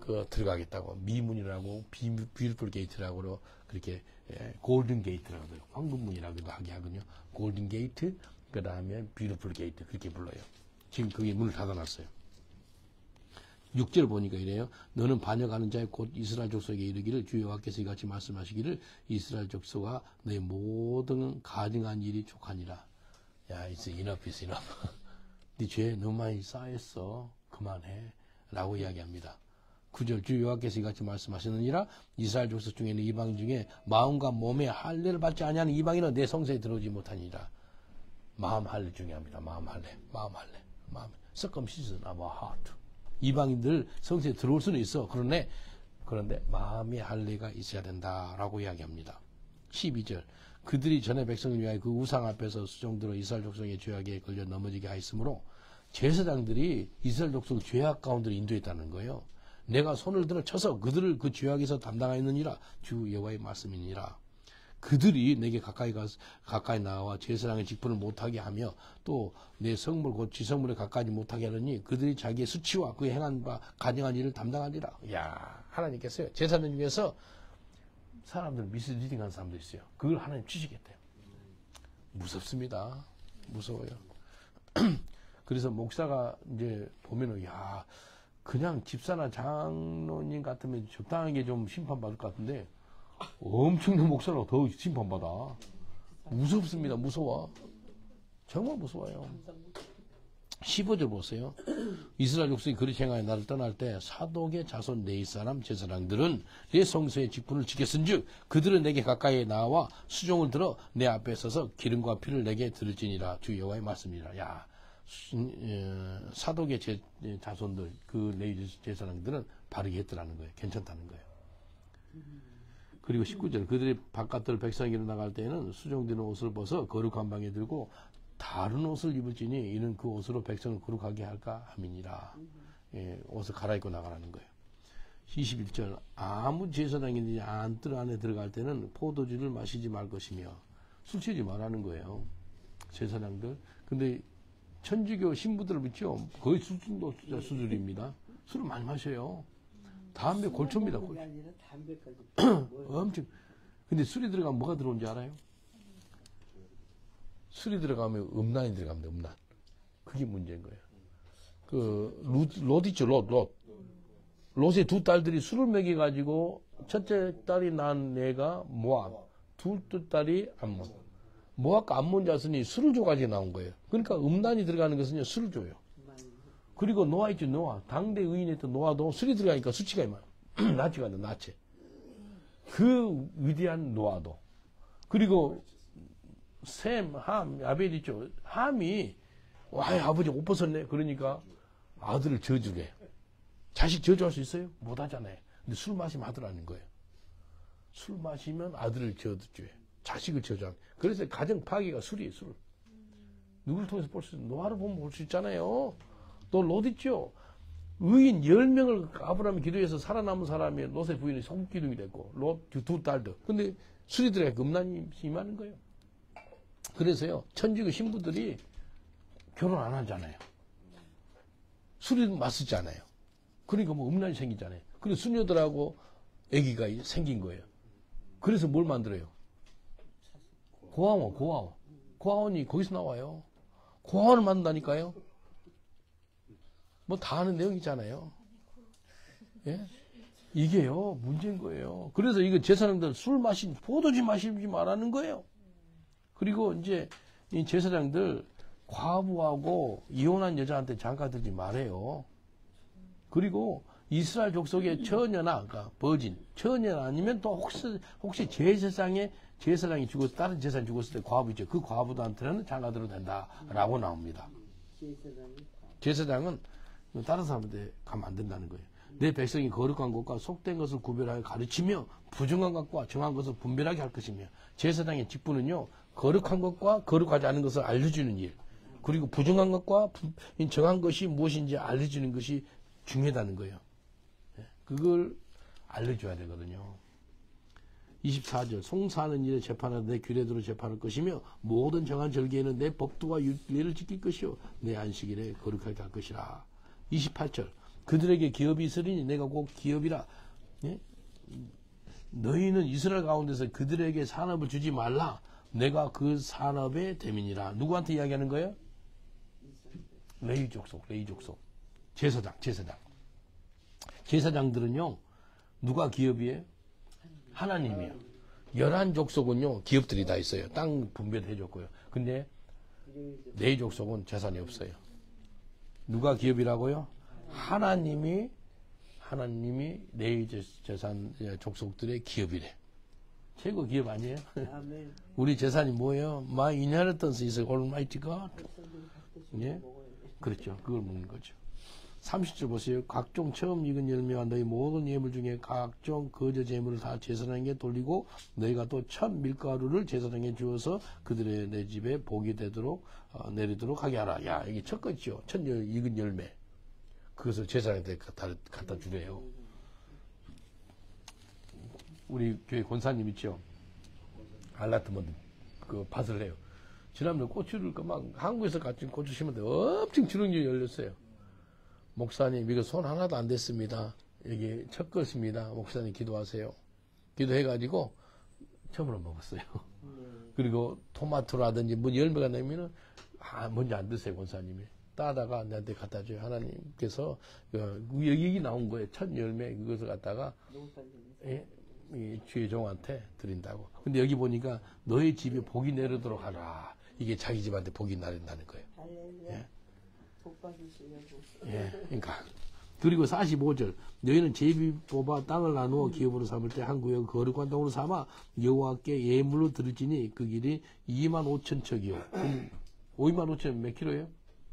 그 들어가겠다고 미문이라고 뷰티풀 게이트라고 그렇게 예, 골든 게이트라고 해요. 황금문이라고도 하게 하거든요. 골든 게이트 그 다음에 뷰티풀 게이트 그렇게 불러요. 지금 그게 문을 닫아놨어요. 육 절 보니까 이래요. 너는 반역하는 자의 곧 이스라엘 족속에게 이르기를 주 여호와께서 이같이 말씀하시기를 이스라엘 족속아 너의 모든 가증한 일이 족하니라. 야, it's enough, it's enough. 네 죄 너무 많이 쌓였어. 그만해. 라고 이야기합니다. 구 절 주 여호와께서 이같이 말씀하시느니라 이스라엘 족속 중에는 이방 중에 마음과 몸에 할례를 받지 아니하는 이방인은 내 성소에 들어오지 못하니라. 마음 할례 중요합니다. 마음 할례. 마음 할례. 마음. circumcision of our heart. 이방인들 성소에 들어올 수는 있어. 그런데 그런데 마음의 할례가 있어야 된다라고 이야기합니다. 십이 절 그들이 전에 백성을 위하여 그 우상 앞에서 수종들어 이스라엘 족속의 죄악에 걸려 넘어지게 하였으므로 제사장들이 이스라엘 족속을 죄악 가운데로 인도했다는 거예요. 내가 손을 들어 쳐서 그들을 그 죄악에서 담당하였느니라 주 여호와의 말씀이니라. 그들이 내게 가까이 가 가까이 나와 제사장의 직분을 못하게 하며 또 내 성물 곧 지성물에 가까이 못하게 하느니 그들이 자기의 수치와 그 행한 바 가증한 일을 담당하리라. 야, 하나님께서요 제사장 중에서 사람들 미스리딩한 사람도 있어요. 그걸 하나님 치시겠대요. 무섭습니다. 무서워요. 그래서 목사가 이제 보면은 야 그냥 집사나 장로님 같으면 적당하게 좀 심판받을 것 같은데 엄청난 목사라고 더 심판받아. 무섭습니다. 무서워. 정말 무서워요. 십오 절 보세요. 이스라엘 족속이 그리 행하여 나를 떠날 때 사독의 자손 네 사람 제사장들은 내 성소의 직분을 지켰은즉 그들은 내게 가까이 나와 수종을 들어 내 앞에 서서 기름과 피를 내게 들을지니라 주 여호와의 말씀이라. 야 사독의 제, 자손들 그 레위 제사장들은 바르게 했더라는 거예요. 괜찮다는 거예요. 그리고 십구 절 그들이 바깥들 백성에게 나갈 때에는 수종되는 옷을 벗어 거룩한 방에 들고 다른 옷을 입을지니 이는 그 옷으로 백성을 거룩하게 할까 함이니라. 예, 옷을 갈아입고 나가라는 거예요. 이십일 절 아무 제사장이든지 안뜰 안에 들어갈 때는 포도주를 마시지 말 것이며 술 취하지 말라는 거예요. 제사장들. 근데 천주교 신부들 믿죠? 거의 수준도 수준입니다. 술을 많이 마셔요. 담배 골초입니다. 골초. 엄청. 근데 술이 들어가면 뭐가 들어온지 알아요? 술이 들어가면 음란이 들어갑니다. 음란. 그게 문제인 거예요. 그 롯, 롯 있죠. 롯, 롯. 롯의 두 딸들이 술을 먹여가지고 첫째 딸이 낳은 애가 모압, 둘째 딸이 암몬. 모압과 암몬 자손이 술을 줘가지고 나온 거예요. 그러니까 음란이 들어가는 것은요 술을 줘요. 그리고 노아 있죠. 노아. 당대 의인이었던 노아도 술이 들어가니까 수치가 임해요. 나치가 안 돼. 나치. 그 위대한 노아도. 그리고 셈, 함, 야벨 있죠. 함이 와 아버지 옷 벗었네. 그러니까 아들을 저주래. 자식 저주할 수 있어요? 못 하잖아요. 근데 술 마시면 아들하는 거예요. 술 마시면 아들을 저주해. 자식을 저주하는. 그래서 가정 파괴가 술이에요. 술. 누구를 통해서 볼 수 있어요? 노아를 보면 볼 수 있잖아요. 또 롯 있죠. 의인 열 명을 아브라함이 기도해서 살아남은 사람이 롯의 부인이 손기둥이 됐고 롯 두 딸도. 근데 술이 들어가니까 음란이 심하는 거예요. 그래서요 천주교 신부들이 결혼 안 하잖아요. 술이 마시잖아요. 그러니까 뭐 음란이 생기잖아요. 그리고 수녀들하고 아기가 생긴 거예요. 그래서 뭘 만들어요? 고아원, 고아원. 고아원이 거기서 나와요. 고아원을 만든다니까요. 뭐 다 아는 내용이잖아요. 예? 이게요 문제인 거예요. 그래서 이거 제사장들 술 마신 포도주 마시지 말라는 거예요. 그리고 이제 이 제사장들 과부하고 이혼한 여자한테 장가들지 말아요. 그리고 이스라엘 족속의 처녀나 그러니까 버진 처녀 아니면 또 혹시 혹시 제사장에 제사장이 죽었 다른 제사장이 죽었을 때 과부 있죠. 그 과부들한테는 장가들어도 된다라고 나옵니다. 제사장은 다른 사람한테 가면 안 된다는 거예요. 내 백성이 거룩한 것과 속된 것을 구별하여 가르치며 부정한 것과 정한 것을 분별하게 할 것이며 제사장의 직분은요 거룩한 것과 거룩하지 않은 것을 알려주는 일 그리고 부정한 것과 정한 것이 무엇인지 알려주는 것이 중요하다는 거예요. 그걸 알려줘야 되거든요. 이십사 절 송사하는 일에 재판하되 내 규례대로 재판할 것이며 모든 정한 절기에는 내 법도와 율례를 지킬 것이요 내 안식일에 거룩하게 할 것이라. 이십팔 절 그들에게 기업이 있으리니 내가 곧 기업이라. 예? 너희는 이스라엘 가운데서 그들에게 산업을 주지 말라. 내가 그 산업의 대민이라. 누구한테 이야기하는 거예요? 레위 족속, 레위 족속. 제사장, 제사장. 제사장들은요, 누가 기업이에요? 하나님이요. 열한 족속은요, 기업들이 다 있어요. 땅 분배해 줬고요. 근데 레위 족속은 재산이 없어요. 누가 기업이라고요? 하나님이, 하나님이 레위 재산 족속들의 기업이래. 최고 기업 아니에요? 아멘. 우리 재산이 뭐예요? My inheritance is Almighty God. 예? 그렇죠. 그걸 먹는 거죠. 삼십 절 보세요. 각종 처음 익은 열매와 너희 모든 예물 중에 각종 거저 제물을 다 제사장에게 돌리고 너희가 또 첫 밀가루를 제사장에 주어서 그들의 내 집에 복이 되도록 어, 내리도록 하게 하라. 야, 이게 첫 거죠. 첫 열, 익은 열매. 그것을 제사장한테 갖다, 갖다 주래요. 우리 교회 권사님 있죠? 알라트먼 그 밭을 해요. 지난번에 고추를 막 한국에서 같이 고추 심었는데 엄청 주렁주렁 열렸어요. 목사님 이거 손 하나도 안 됐습니다. 이게 첫 것입니다. 목사님 기도하세요. 기도해가지고 처음으로 먹었어요. 그리고 토마토라든지 뭐 열매가 나면은 아 뭔지 안 드세요 권사님이. 따다가 나한테 갖다 줘요. 하나님께서 여기 나온 거예요. 첫 열매 그것을 갖다가 예, 이 주의 종한테 드린다고. 근데 여기 보니까 너의 집에 복이 내리도록 하라. 이게 자기 집한테 복이 내린다는 거예요. 예. 복 받으시려고. 예, 그러니까 그리고 사십오 절 너희는 제비 뽑아 땅을 나누어 기업으로 삼을 때 한 구역 거룩한 땅으로 삼아 여호와께 예물로 드릴지니 그 길이 이만 오천 척이요. 오만 오천 몇 킬로예요?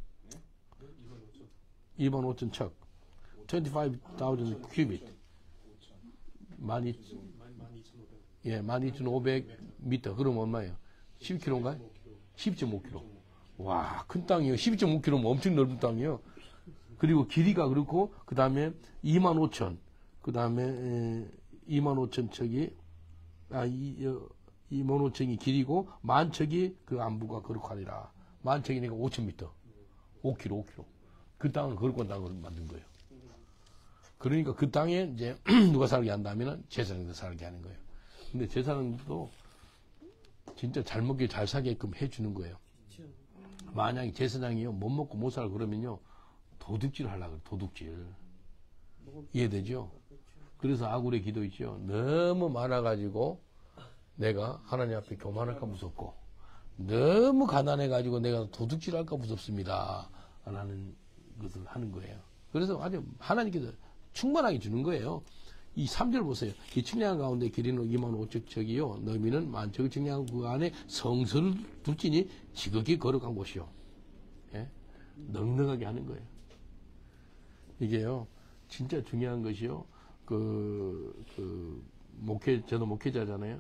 이만 오천 척. 이십오 thousand 큐빗. 만 예, 만 이천오백 미터. 그럼 얼마예요? 십 킬로인가요? 십 점 오 킬로. 와, 큰 땅이요. 십이 점 오 킬로면 엄청 넓은 땅이요. 그리고 길이가 그렇고, 그 다음에 이만 오천. 그 다음에, 이만 오천 척이, 아, 이, 어, 이만 오천이 길이고, 만 척이 그 안부가 거룩하리라. 만 척이니까 오천 미터. 오 킬로, 오 킬로. 그 땅을 거룩한 땅으로 만든 거예요. 그러니까 그 땅에 이제 누가 살게 한다면은 제사장들 살게 하는 거예요. 근데 제사장들도 진짜 잘 먹게 잘 사게끔 해주는 거예요. 만약에 제사장이요 못 먹고 못 살고 그러면요 도둑질 하려고 그래요. 도둑질. 이해되죠? 그래서 아굴의 기도 있죠. 너무 많아가지고 내가 하나님 앞에 교만할까 무섭고 너무 가난해가지고 내가 도둑질할까 무섭습니다. 라는 것을 하는 거예요. 그래서 아주 하나님께서 충만하게 주는 거예요. 이 삼 절 보세요. 이 측량 가운데 길이는 이만 오천 척이요. 너미는 만척을 측량하고 그 안에 성서를 둘지니 지극히 거룩한 곳이요. 예? 넉넉하게 하는 거예요. 이게요. 진짜 중요한 것이요. 그, 그, 목회, 저도 목회자잖아요.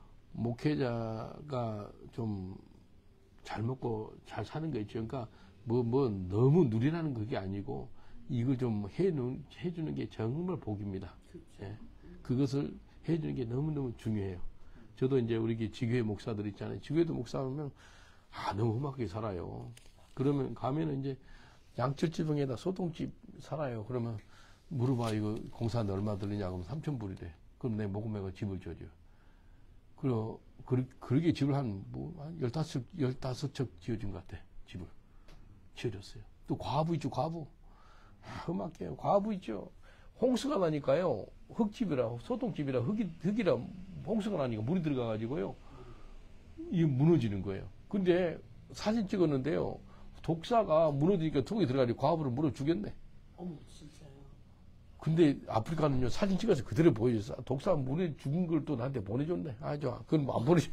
목회자가 좀 잘 먹고 잘 사는 거 있죠. 그러니까 뭐, 뭐, 너무 누리라는 그게 아니고 이걸 좀 해놓은, 해주는 게 정말 복입니다. 예. 그것을 해주는 게 너무너무 중요해요. 저도 이제 우리 지교회 목사들 있잖아요. 지교회도 목사하면, 아, 너무 험하게 살아요. 그러면 가면은 이제 양철지붕에다 소똥집 살아요. 그러면 물어봐, 이거 공사는 얼마 들리냐? 그러면 삼천 불이래. 그럼 내 모금매가 집을 줘줘. 그리고, 그, 그러게 집을 한, 뭐, 한 열다섯, 열다섯 척 지어준 것 같아. 집을. 지어줬어요. 또 과부 있죠, 과부. 험하게요. 과부 있죠. 홍수가 나니까요. 흙집이라, 소똥집이라, 흙이, 흙이라, 홍수가 나니까 물이 들어가가지고요. 이게 무너지는 거예요. 근데 사진 찍었는데요. 독사가 무너지니까 턱에 들어가지고 과부를 물어 죽였네. 어머, 진짜요? 근데 아프리카는요, 사진 찍어서 그대로 보여줬어. 독사가 물에 죽은 걸 또 나한테 보내줬네. 아, 좋아. 그건 안 보내줘.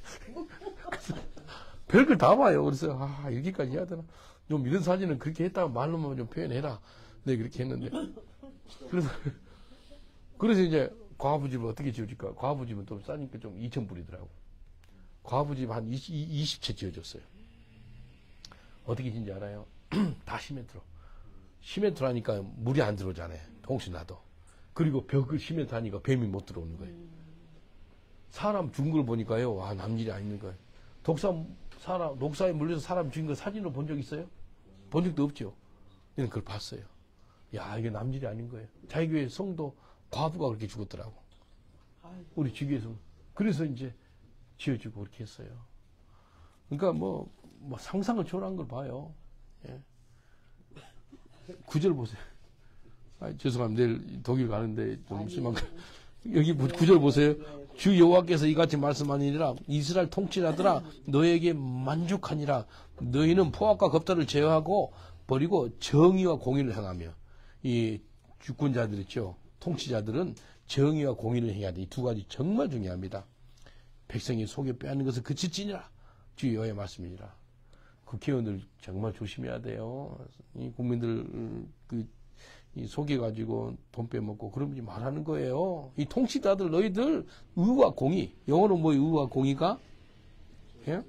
별걸 다 봐요. 그래서, 아, 이렇게까지 해야 되나. 좀 이런 사진은 그렇게 했다가 말로만 좀 표현해라. 네, 그렇게 했는데. 그래서, 그래서 이제 과부집을 어떻게 지어줄까? 과부집은 또 싸니까 좀 이천 불이더라고. 과부집 한 이십, 이십 채 지어줬어요. 어떻게 지은지 알아요? 다 시멘트로. 시멘트로 하니까 물이 안 들어오잖아요. 혹시 나도. 그리고 벽을 시멘트 하니까 뱀이 못 들어오는 거예요. 사람 죽은 걸 보니까요. 와, 남일이 아닌 거예요. 독사, 사람, 독사에 물려서 사람 죽인 거 사진으로 본 적 있어요? 본 적도 없죠. 저는 그걸 봤어요. 야, 이게 남질이 아닌 거예요. 자기 교회 성도 과부가 그렇게 죽었더라고. 우리 주교에서. 그래서 이제 지어주고 그렇게 했어요. 그러니까 뭐, 뭐 상상을 초월한 걸 봐요. 예. 구절 보세요. 아, 죄송합니다. 내일 독일 가는데 좀 심한 거. 여기 구절 보세요. 주 여호와께서 이같이 말씀하니라 이스라엘 통치자들아 너에게 만족하니라 너희는 포악과 겁탈을 제어하고 버리고 정의와 공의를 행하며 이 주권자들 있죠. 통치자들은 정의와 공의를 행해야 돼. 이 두 가지 정말 중요합니다. 백성이 속에 빼앗는 것을 그치지니라 주 여호와의 말씀이니라. 국회의원들 정말 조심해야 돼요. 이 국민들 그 이 속여가지고 돈 빼먹고 그러지 말하는 거예요. 이 통치자들 너희들 의와 공의 영어로 뭐 의와 공의가 예?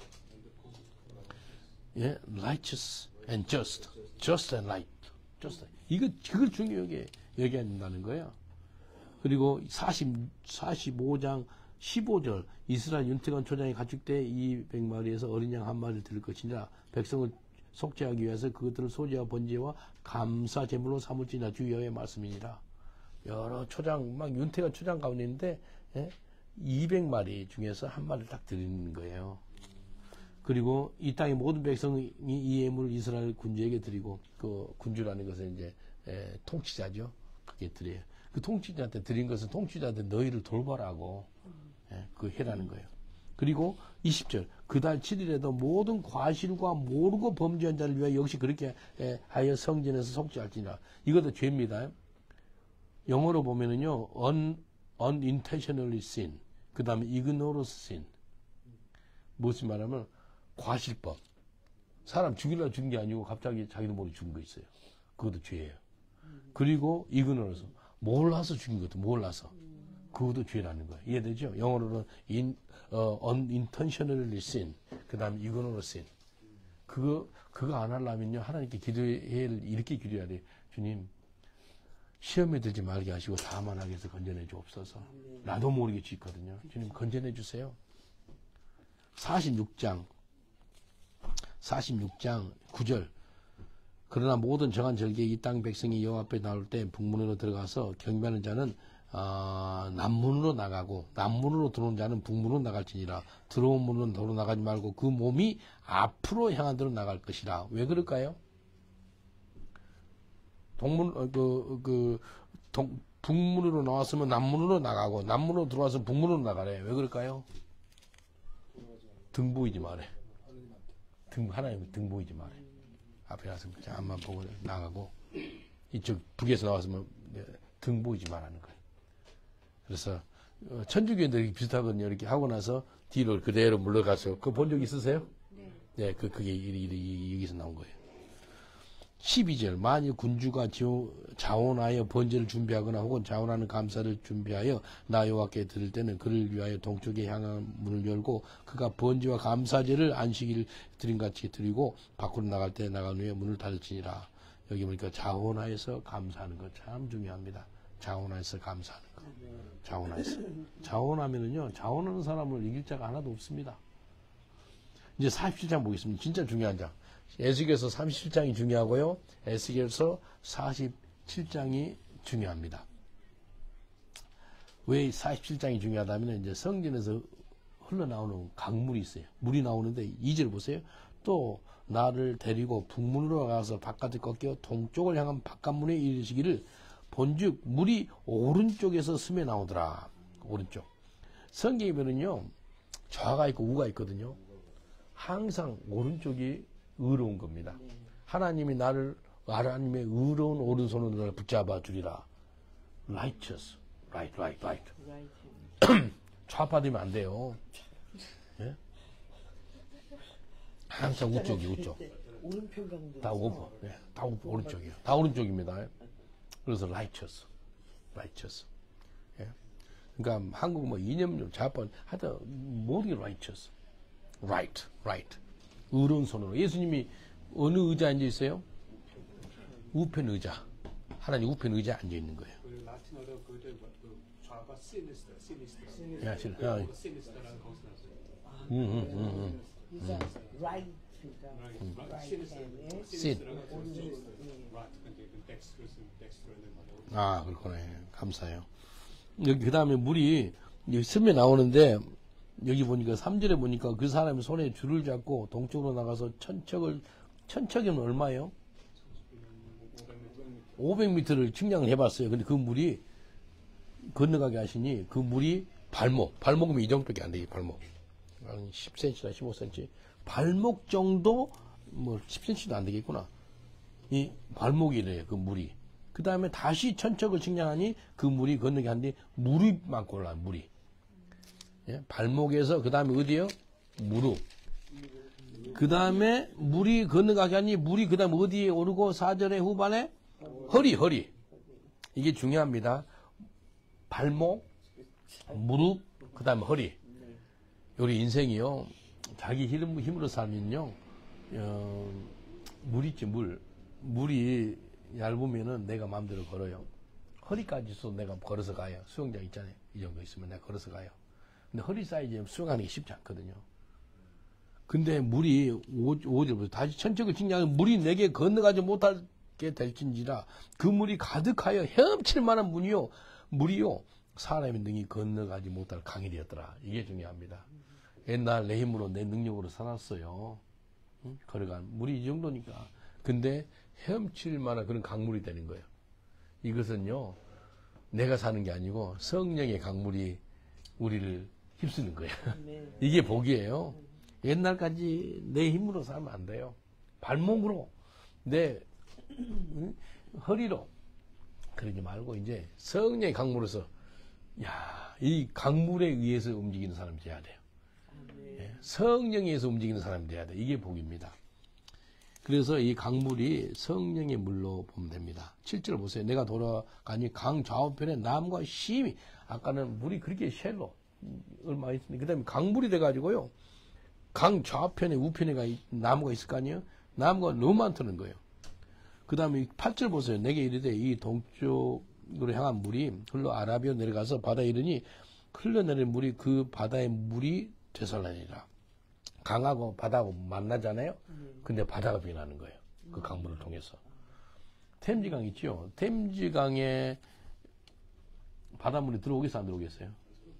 예, righteous and just, just and right, just. 이거 그걸 중요하게 얘기한다는 거야. 그리고 사십, 사십오 장 십오 절 이스라엘 윤태관 초장이 가축 때 이백 마리에서 어린 양 한 마리를 드릴 것이니라 백성을 속죄하기 위해서 그것들을 소재와 번제와 감사 제물로 삼을지니라 주 여호와의 말씀이니라. 여러 초장 막 윤태관 초장 가운데 있는데 예? 이백 마리 중에서 한 마리를 딱 드리는 거예요. 그리고 이 땅의 모든 백성이 이 예물을 이스라엘 군주에게 드리고 그 군주라는 것은 이제 에, 통치자죠. 그게 드려요. 그 통치자한테 드린 것은 통치자한테 너희를 돌보라고 예, 그 해라는 거예요. 그리고 이십 절 그달 칠 일에도 모든 과실과 모르고 범죄한 자를 위하여 역시 그렇게 에, 하여 성전에서 속죄할지니라. 이것도 죄입니다. 영어로 보면은요 un, unintentionally sin 그 다음에 ignorance sin 무엇이 말하면 과실법. 사람 죽이려고 죽은 게 아니고 갑자기 자기도 모르게 죽은 거 있어요. 그것도 죄예요. 그리고 ignorance 몰라서 죽인 것도 몰라서 그것도 죄라는 거예요. 이해되죠? 영어로는 in, 어, unintentionally sin 그 다음에 ignorance sin 그거 그거 안 하려면요 하나님께 기도해 이렇게 기도해야 돼요. 주님 시험에 들지 말게 하시고 다만 하게 해서 건져내 주옵소서. 나도 모르게 짓거든요. 주님 건져내 주세요. 사십육 장 사십육 장 구 절 그러나 모든 정한 절기에 이 땅 백성이 여호와 앞에 나올 때 북문으로 들어가서 경배하는 자는 어, 남문으로 나가고 남문으로 들어온 자는 북문으로 나갈지니라. 들어온 문은 도로 나가지 말고 그 몸이 앞으로 향한 대로 나갈 것이라. 왜 그럴까요? 동문 어, 그, 그 동, 북문으로 나왔으면 남문으로 나가고 남문으로 들어와서 북문으로 나가래. 왜 그럴까요? 등 보이지 말해. 등, 하나님 등 보이지 말해. 앞에 가서 앞만 보고 나가고, 이쪽 북에서 나왔으면 등 보이지 말라는 거예요. 그래서, 천주교인들이 비슷하거든요. 이렇게 하고 나서 뒤로 그대로 물러가서, 그거 본 적 있으세요? 네. 네, 그, 그게 이, 이, 여기서 나온 거예요. 십이 절 만일 군주가 자원하여 번제를 준비하거나 혹은 자원하는 감사를 준비하여 나 여호와께 드릴 때는 그를 위하여 동쪽에 향한 문을 열고 그가 번제와 감사제를 안식일 드린 같이 드리고 밖으로 나갈 때 나간 후에 문을 닫을지니라. 여기 보니까 자원하여서 감사하는 거 참 중요합니다. 자원하여서 감사하는 거. 자원하여서. 자원하면은요 자원하는 사람을 이길 자가 하나도 없습니다. 이제 사십칠 장 보겠습니다. 진짜 중요한 장. 에스겔서 삼십칠 장이 중요하고요. 에스겔서 사십칠 장이 중요합니다. 왜 사십칠 장이 중요하다면 이제 성전에서 흘러나오는 강물이 있어요. 물이 나오는데 이 절 보세요. 또 나를 데리고 북문으로 가서 바깥에 꺾여 동쪽을 향한 바깥문에 이르시기를 본즉 물이 오른쪽에서 스며 나오더라. 오른쪽. 성경에 보면요. 좌가 있고 우가 있거든요. 항상 오른쪽이 의로운 겁니다. 하나님이 나를 하나님의 의로운 오른손으로 나를 붙잡아 주리라. righteous, right, right, right. 좌파되면 안 돼요. 예? 항상 우쪽이 우쪽. 다 오버, 예, 다 오버, 오른쪽이요. 다 오른쪽입니다. 그래서 righteous, righteous. 예? 그러니까 한국 뭐 이념 좌파 하여튼 모든 게 righteous, right, right. 의로운 손으로. 예수님이 어느 의자에 앉아 있어요? 우편 의자. 하나님 우편 의자에 앉아 있는 거예요. 그 라틴어로 그 좌가 시니스터, 시니스터. 야, 실. 그 시니스터라는 거기서 났어요. 음, 음, 음, 이제 라이트. 시니스터. 신. 시니스터라는 그 right. 근데 그 백 넥스트로 쓰면 넥스트로 있는 거죠. 아, 그렇구나. 감사해요. 여기, 그 다음에 물이, 여기 스며 나오는데, 여기 보니까 삼 절에 보니까 그 사람이 손에 줄을 잡고 동쪽으로 나가서 천척을, 천척이면 얼마예요? 오백 미터를 측량을 해봤어요. 근데 그 물이 건너가게 하시니 그 물이 발목, 발목이면 이 정도밖에 안 돼요, 발목. 한 십 센티미터나 십오 센티미터. 발목 정도, 뭐 십 센티미터도 안 되겠구나. 이 발목이래요, 그 물이. 그 다음에 다시 천척을 측량하니 그 물이 건너게 하는데 무릎만큼 올라요, 물이. 예? 발목에서 그 다음에 어디요? 무릎. 그 다음에 물이 건너가게 하니 물이 그 다음에 어디에 오르고 사 절의 후반에 허리, 허리. 이게 중요합니다. 발목, 무릎, 그 다음에 허리. 우리 인생이요, 자기 힘, 힘으로 살면요, 어, 물 있지, 물. 물이 얇으면은 내가 마음대로 걸어요. 허리까지도 내가 걸어서 가요. 수영장 있잖아요. 이 정도 있으면 내가 걸어서 가요. 근데 허리 사이즈에 수영하는 게 쉽지 않거든요. 근데 물이 오 절부터 다시 천척을 측량하면 물이 내게 건너가지 못하게 될진지라 그 물이 가득하여 헤엄칠 만한 물이요. 물이요. 사람의 능히 건너가지 못할 강이 되었더라. 이게 중요합니다. 옛날 내 힘으로 내 능력으로 살았어요. 응? 걸어간 물이 이 정도니까. 근데 헤엄칠 만한 그런 강물이 되는 거예요. 이것은요, 내가 사는 게 아니고 성령의 강물이 우리를 휩쓰는 거예요. 이게 복이에요. 옛날까지 내 힘으로 살면 안 돼요. 발목으로, 내 응? 허리로. 그러지 말고 이제 성령의 강물로서, 야, 이 강물에 의해서 움직이는 사람이 돼야 돼요. 예, 성령에 의해서 움직이는 사람이 돼야 돼요. 이게 복입니다. 그래서 이 강물이 성령의 물로 보면 됩니다. 칠 절 보세요. 내가 돌아가니 강 좌우편에 남과 심이, 아까는 물이 그렇게 쉘로 얼마 있으니 그 다음에 강물이 돼가지고요, 강 좌편에 우편에가 나무가 있을 거 아니에요. 나무가 너무 많다는 거예요. 그 다음에 팔 절 보세요. 내게 이르되 이 동쪽으로 향한 물이 흘러 아라비아 내려가서 바다에 이르니 흘러내리는 물이 그 바다의 물이 되살라니라. 강하고 바다하고 만나잖아요. 근데 바다가 변하는 거예요. 그 강물을 통해서. 템지강 있죠. 템지강에 바닷물이 들어오겠어요, 안 들어오겠어요?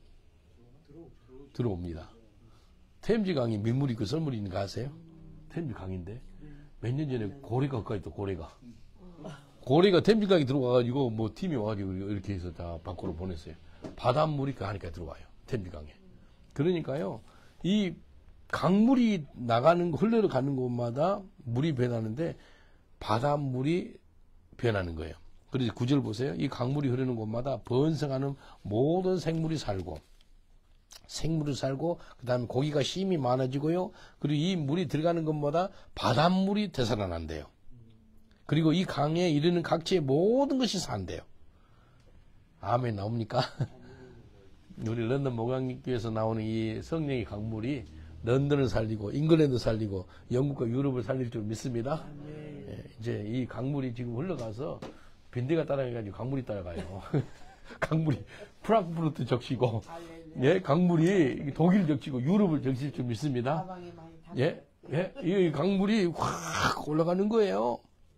들어옵니다. 템지강이 밀물이 있고 썰물이 있는 거 아세요? 템지강인데 몇 년 전에 고래가 가까이 또 고래가 고래가 템지강에 들어가가지고 뭐 팀이 와가지고 이렇게 해서 다 밖으로 보냈어요. 바닷물이 그 하니까 들어와요. 템지강에. 그러니까요, 이 강물이 나가는, 흘러가는 곳마다 물이 변하는데 바닷물이 변하는 거예요. 그래서 구 절 보세요. 이 강물이 흐르는 곳마다 번성하는 모든 생물이 살고, 생물이 살고, 그 다음에 고기가 심이 많아지고요. 그리고 이 물이 들어가는 곳마다 바닷물이 되살아난대요. 그리고 이 강에 이르는 각지의 모든 것이 산대요. 아멘 나옵니까? 우리 런던 목양교에서 나오는 이 성령의 강물이 런던을 살리고 잉글랜드 살리고 영국과 유럽을 살릴 줄 믿습니다. 예, 이제 이 강물이 지금 흘러가서 빈대가 따라가가지고 강물이 따라가요. 강물이 프랑크푸르트 적시고, 예, 강물이 독일 적시고 유럽을 적실 줄 믿습니다. 예, 예, 이 강물이 확 올라가는 거예요.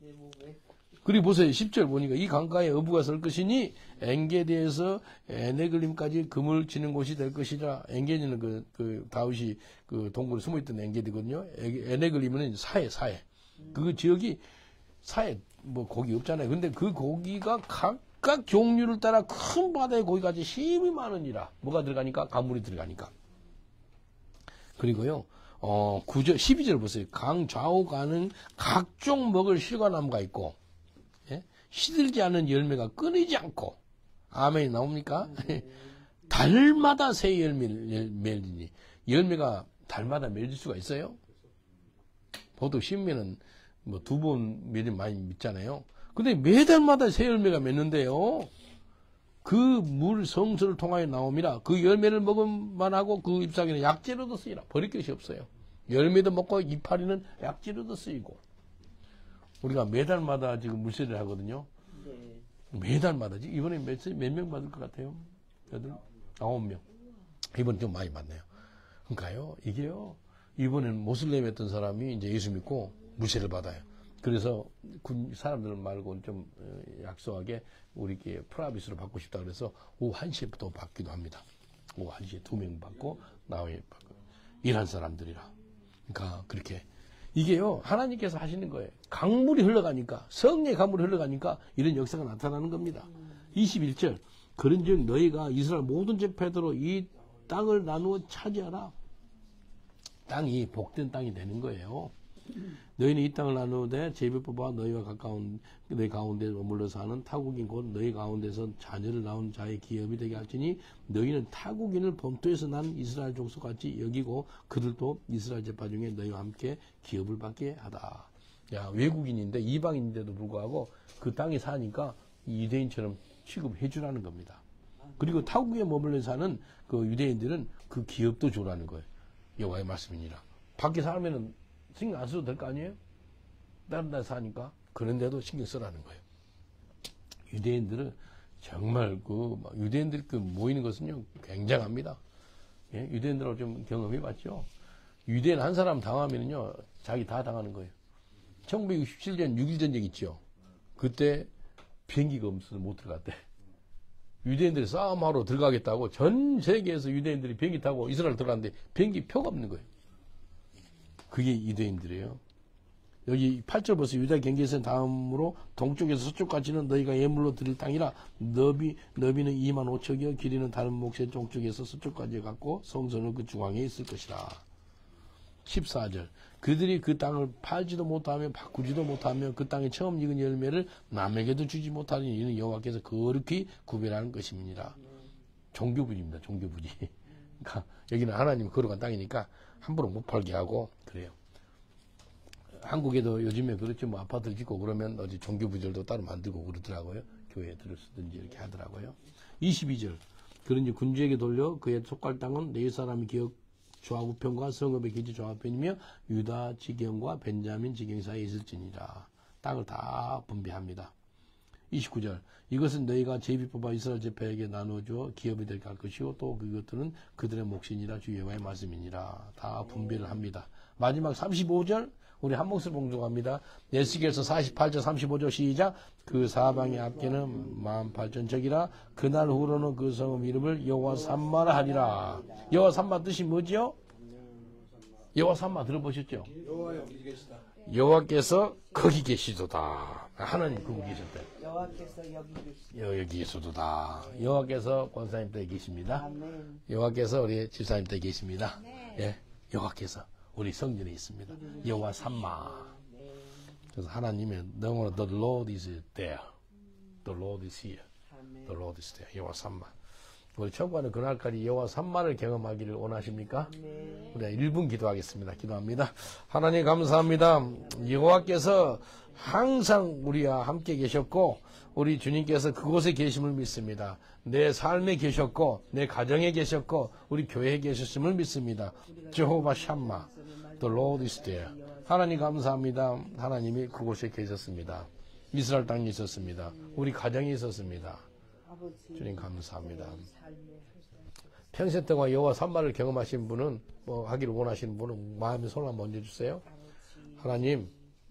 그리고 보세요. 십 절 보니까 이 강가에 어부가 설 것이니 엔게디에서 에네글림까지 금을 치는 곳이 될 것이라. 엔게디는 그, 그 다윗이 그 동굴에 숨어있던 엔게디거든요. 에네글림은 사해, 사해. 그 지역이 사해, 뭐 고기 없잖아요. 근데 그 고기가 각각 종류를 따라 큰 바다의 고기까지 힘이 많으니라. 뭐가 들어가니까? 강물이 들어가니까. 그리고요, 어, 구 절, 십이 절 보세요. 강 좌우 가는 각종 먹을 실과나무가 있고, 예? 시들지 않은 열매가 끊이지 않고, 아멘이 나옵니까? 달마다 새 열매를 맺으니, 열매가 달마다 맺을 수가 있어요? 보통 심으면은 뭐 두 번 맺으면 많이 맺잖아요. 근데 매달마다 새 열매가 맺는데요. 그 물 성소를 통하여 나옵니다. 그 열매를 먹음만 하고 그 잎사귀는 약재로도 쓰이라. 버릴 것이 없어요. 열매도 먹고 이파리는 약재로도 쓰이고. 우리가 매달마다 지금 물세를 하거든요. 네. 매달마다. 이번에 몇, 몇 명 받을 것 같아요? 여덟, 아홉 명. 이번에 좀 많이 받네요. 그러니까요, 이게요, 이번엔 모슬렘 했던 사람이 이제 예수 믿고 물세를 받아요. 그래서 군 사람들 말고 좀 어, 약소하게 우리 프라비스로 받고 싶다 그래서 오후 한 시부터 받기도 합니다. 오후 한 시에 두 명 받고 나오에 받고 일한 사람들이라. 그러니까 그렇게 이게요 하나님께서 하시는 거예요. 강물이 흘러가니까 성령의 강물이 흘러가니까 이런 역사가 나타나는 겁니다. 이십일 절 그런즉 너희가 이스라엘 모든 제패대로 이 땅을 나누어 차지하라. 땅이 복된 땅이 되는 거예요. 너희는 이 땅을 나누되 제비 뽑아 너희와 가까운 너희 가운데 머물러 사는 타국인 곧 너희 가운데서 자녀를 낳은 자의 기업이 되게 할지니 너희는 타국인을 본토에서 난 이스라엘 족속같이 여기고 그들도 이스라엘 제파 중에 너희와 함께 기업을 받게 하다. 야 외국인인데 이방인인데도 불구하고 그 땅에 사니까 유대인처럼 취급해 주라는 겁니다. 그리고 타국에 머물러 사는 그 유대인들은 그 기업도 주라는 거예요. 여호와의 말씀이니라. 밖에 살면은 신경 안 써도 될 거 아니에요? 다른 데 사니까. 그런데도 신경 쓰라는 거예요. 유대인들은 정말 그, 유대인들 그 모이는 것은요, 굉장합니다. 예? 유대인들하고 좀 경험해 봤죠? 유대인 한 사람 당하면요, 자기 다 당하는 거예요. 천구백육십칠 년 육 일 전쟁 있죠? 그때 비행기가 없어서 못 들어갔대. 유대인들이 싸움하러 들어가겠다고 전 세계에서 유대인들이 비행기 타고 이스라엘 들어갔는데 비행기 표가 없는 거예요. 그게 유대인들이에요. 여기 팔 절 보세요. 유다 경계선 다음으로 동쪽에서 서쪽까지는 너희가 예물로 드릴 땅이라 너비, 너비는 이만 오천여 길이는 다른 몫의 동쪽에서 서쪽까지 갔고 성전은 그 중앙에 있을 것이라. 십사 절 그들이 그 땅을 팔지도 못하며 바꾸지도 못하며 그 땅에 처음 익은 열매를 남에게도 주지 못하니 이는 여호와께서 거룩히 구별하는 것입니다. 종교부지입니다. 종교부지. 그러니까 여기는 하나님 거룩한 땅이니까 함부로 못 팔게 하고 그래요. 한국에도 요즘에 그렇죠. 뭐 아파트를 짓고 그러면 어디 종교부지들도 따로 만들고 그러더라고요. 교회에 들을 쓰든지 이렇게 하더라고요. 이십이 절 그런지 군주에게 돌려 그의 속할 땅은 네 사람이 기업 조합우편과 성읍의 기지 조합편이며 유다 지경과 벤자민 지경 사이에 있을지니라. 땅을 다 분배합니다. 이십구 절 이것은 너희가 제비 뽑아 이스라엘 제파에게 나누어줘 기업이 되게 할 것이요 또 그것들은 그들의 몫이니라 주 여호와의 말씀이니라. 다 분배를 합니다. 마지막 삼십오 절 우리 한 몫을 봉독합니다. 에스겔서 사십팔 절 삼십오 절 시작. 그 사방의 앞에는 만 팔천 척이라 그날 후로는 그 성읍 이름을 여호와 삼마라 하리라. 여호와 삼마 뜻이 뭐지요? 여호와 삼마 들어보셨죠? 여호와 여기 계시다. 여호와께서 거기 계시도다. 하나님 거기 계셨대. 여호와께서 여기 계시다. 여기 계시도다. 여호와께서 권사님 때 계십니다. 아멘. 여호와께서 우리 집사님 때 계십니다. 예, 여호와께서 우리 성전에 있습니다. 여호와 삼마. 그래서 하나님의 너무나 the Lord is there. The Lord is here. The Lord is there. 여호와 삼마. 우리 천국하는 그날까지 여호와 삼마를 경험하기를 원하십니까? 우리 일 분 기도하겠습니다. 기도합니다. 하나님 감사합니다. 여호와께서 항상 우리와 함께 계셨고 우리 주님께서 그곳에 계심을 믿습니다. 내 삶에 계셨고 내 가정에 계셨고 우리 교회에 계셨음을 믿습니다. 제호바 샴마, The Lord is there. 하나님 감사합니다. 하나님이 그곳에 계셨습니다. 이스라엘 땅에 있었습니다. 우리 가정에 있었습니다. 주님 감사합니다. 평생 동안 여호와 삼마를 경험하신 분은 뭐 하기를 원하시는 분은 마음의 손을 한번 얹어주세요. 하나님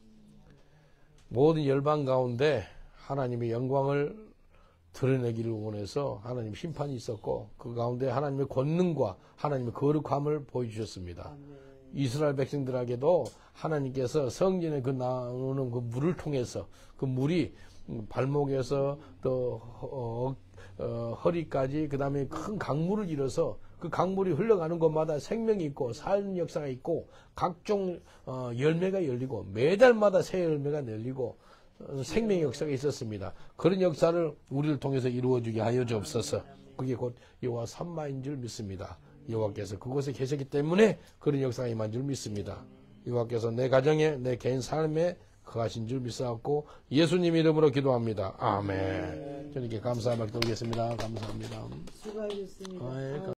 모든 열방 가운데 하나님의 영광을 드러내기를 원해서 하나님 심판이 있었고 그 가운데 하나님의 권능과 하나님의 거룩함을 보여주셨습니다. 이스라엘 백성들에게도 하나님께서 성전에 그 나오는 그 물을 통해서 그 물이 발목에서 또 어, 어, 허리까지 그 다음에 큰 강물을 이뤄서 그 강물이 흘러가는 곳마다 생명이 있고 삶 역사가 있고 각종 어, 열매가 열리고 매달마다 새 열매가 열리고 어, 생명의 역사가 있었습니다. 그런 역사를 우리를 통해서 이루어주게 하여 주옵소서. 그게 곧 여호와 삼마인 줄 믿습니다. 여호와께서 그곳에 계셨기 때문에 그런 역사가 임한 줄 믿습니다. 여호와께서 내 가정에 내 개인 삶에 거하신 줄 믿사옵고 예수님 이름으로 기도합니다. 아멘. 저님께 감사함을 드리겠습니다. 감사합니다. 수고하셨습니다. 아이,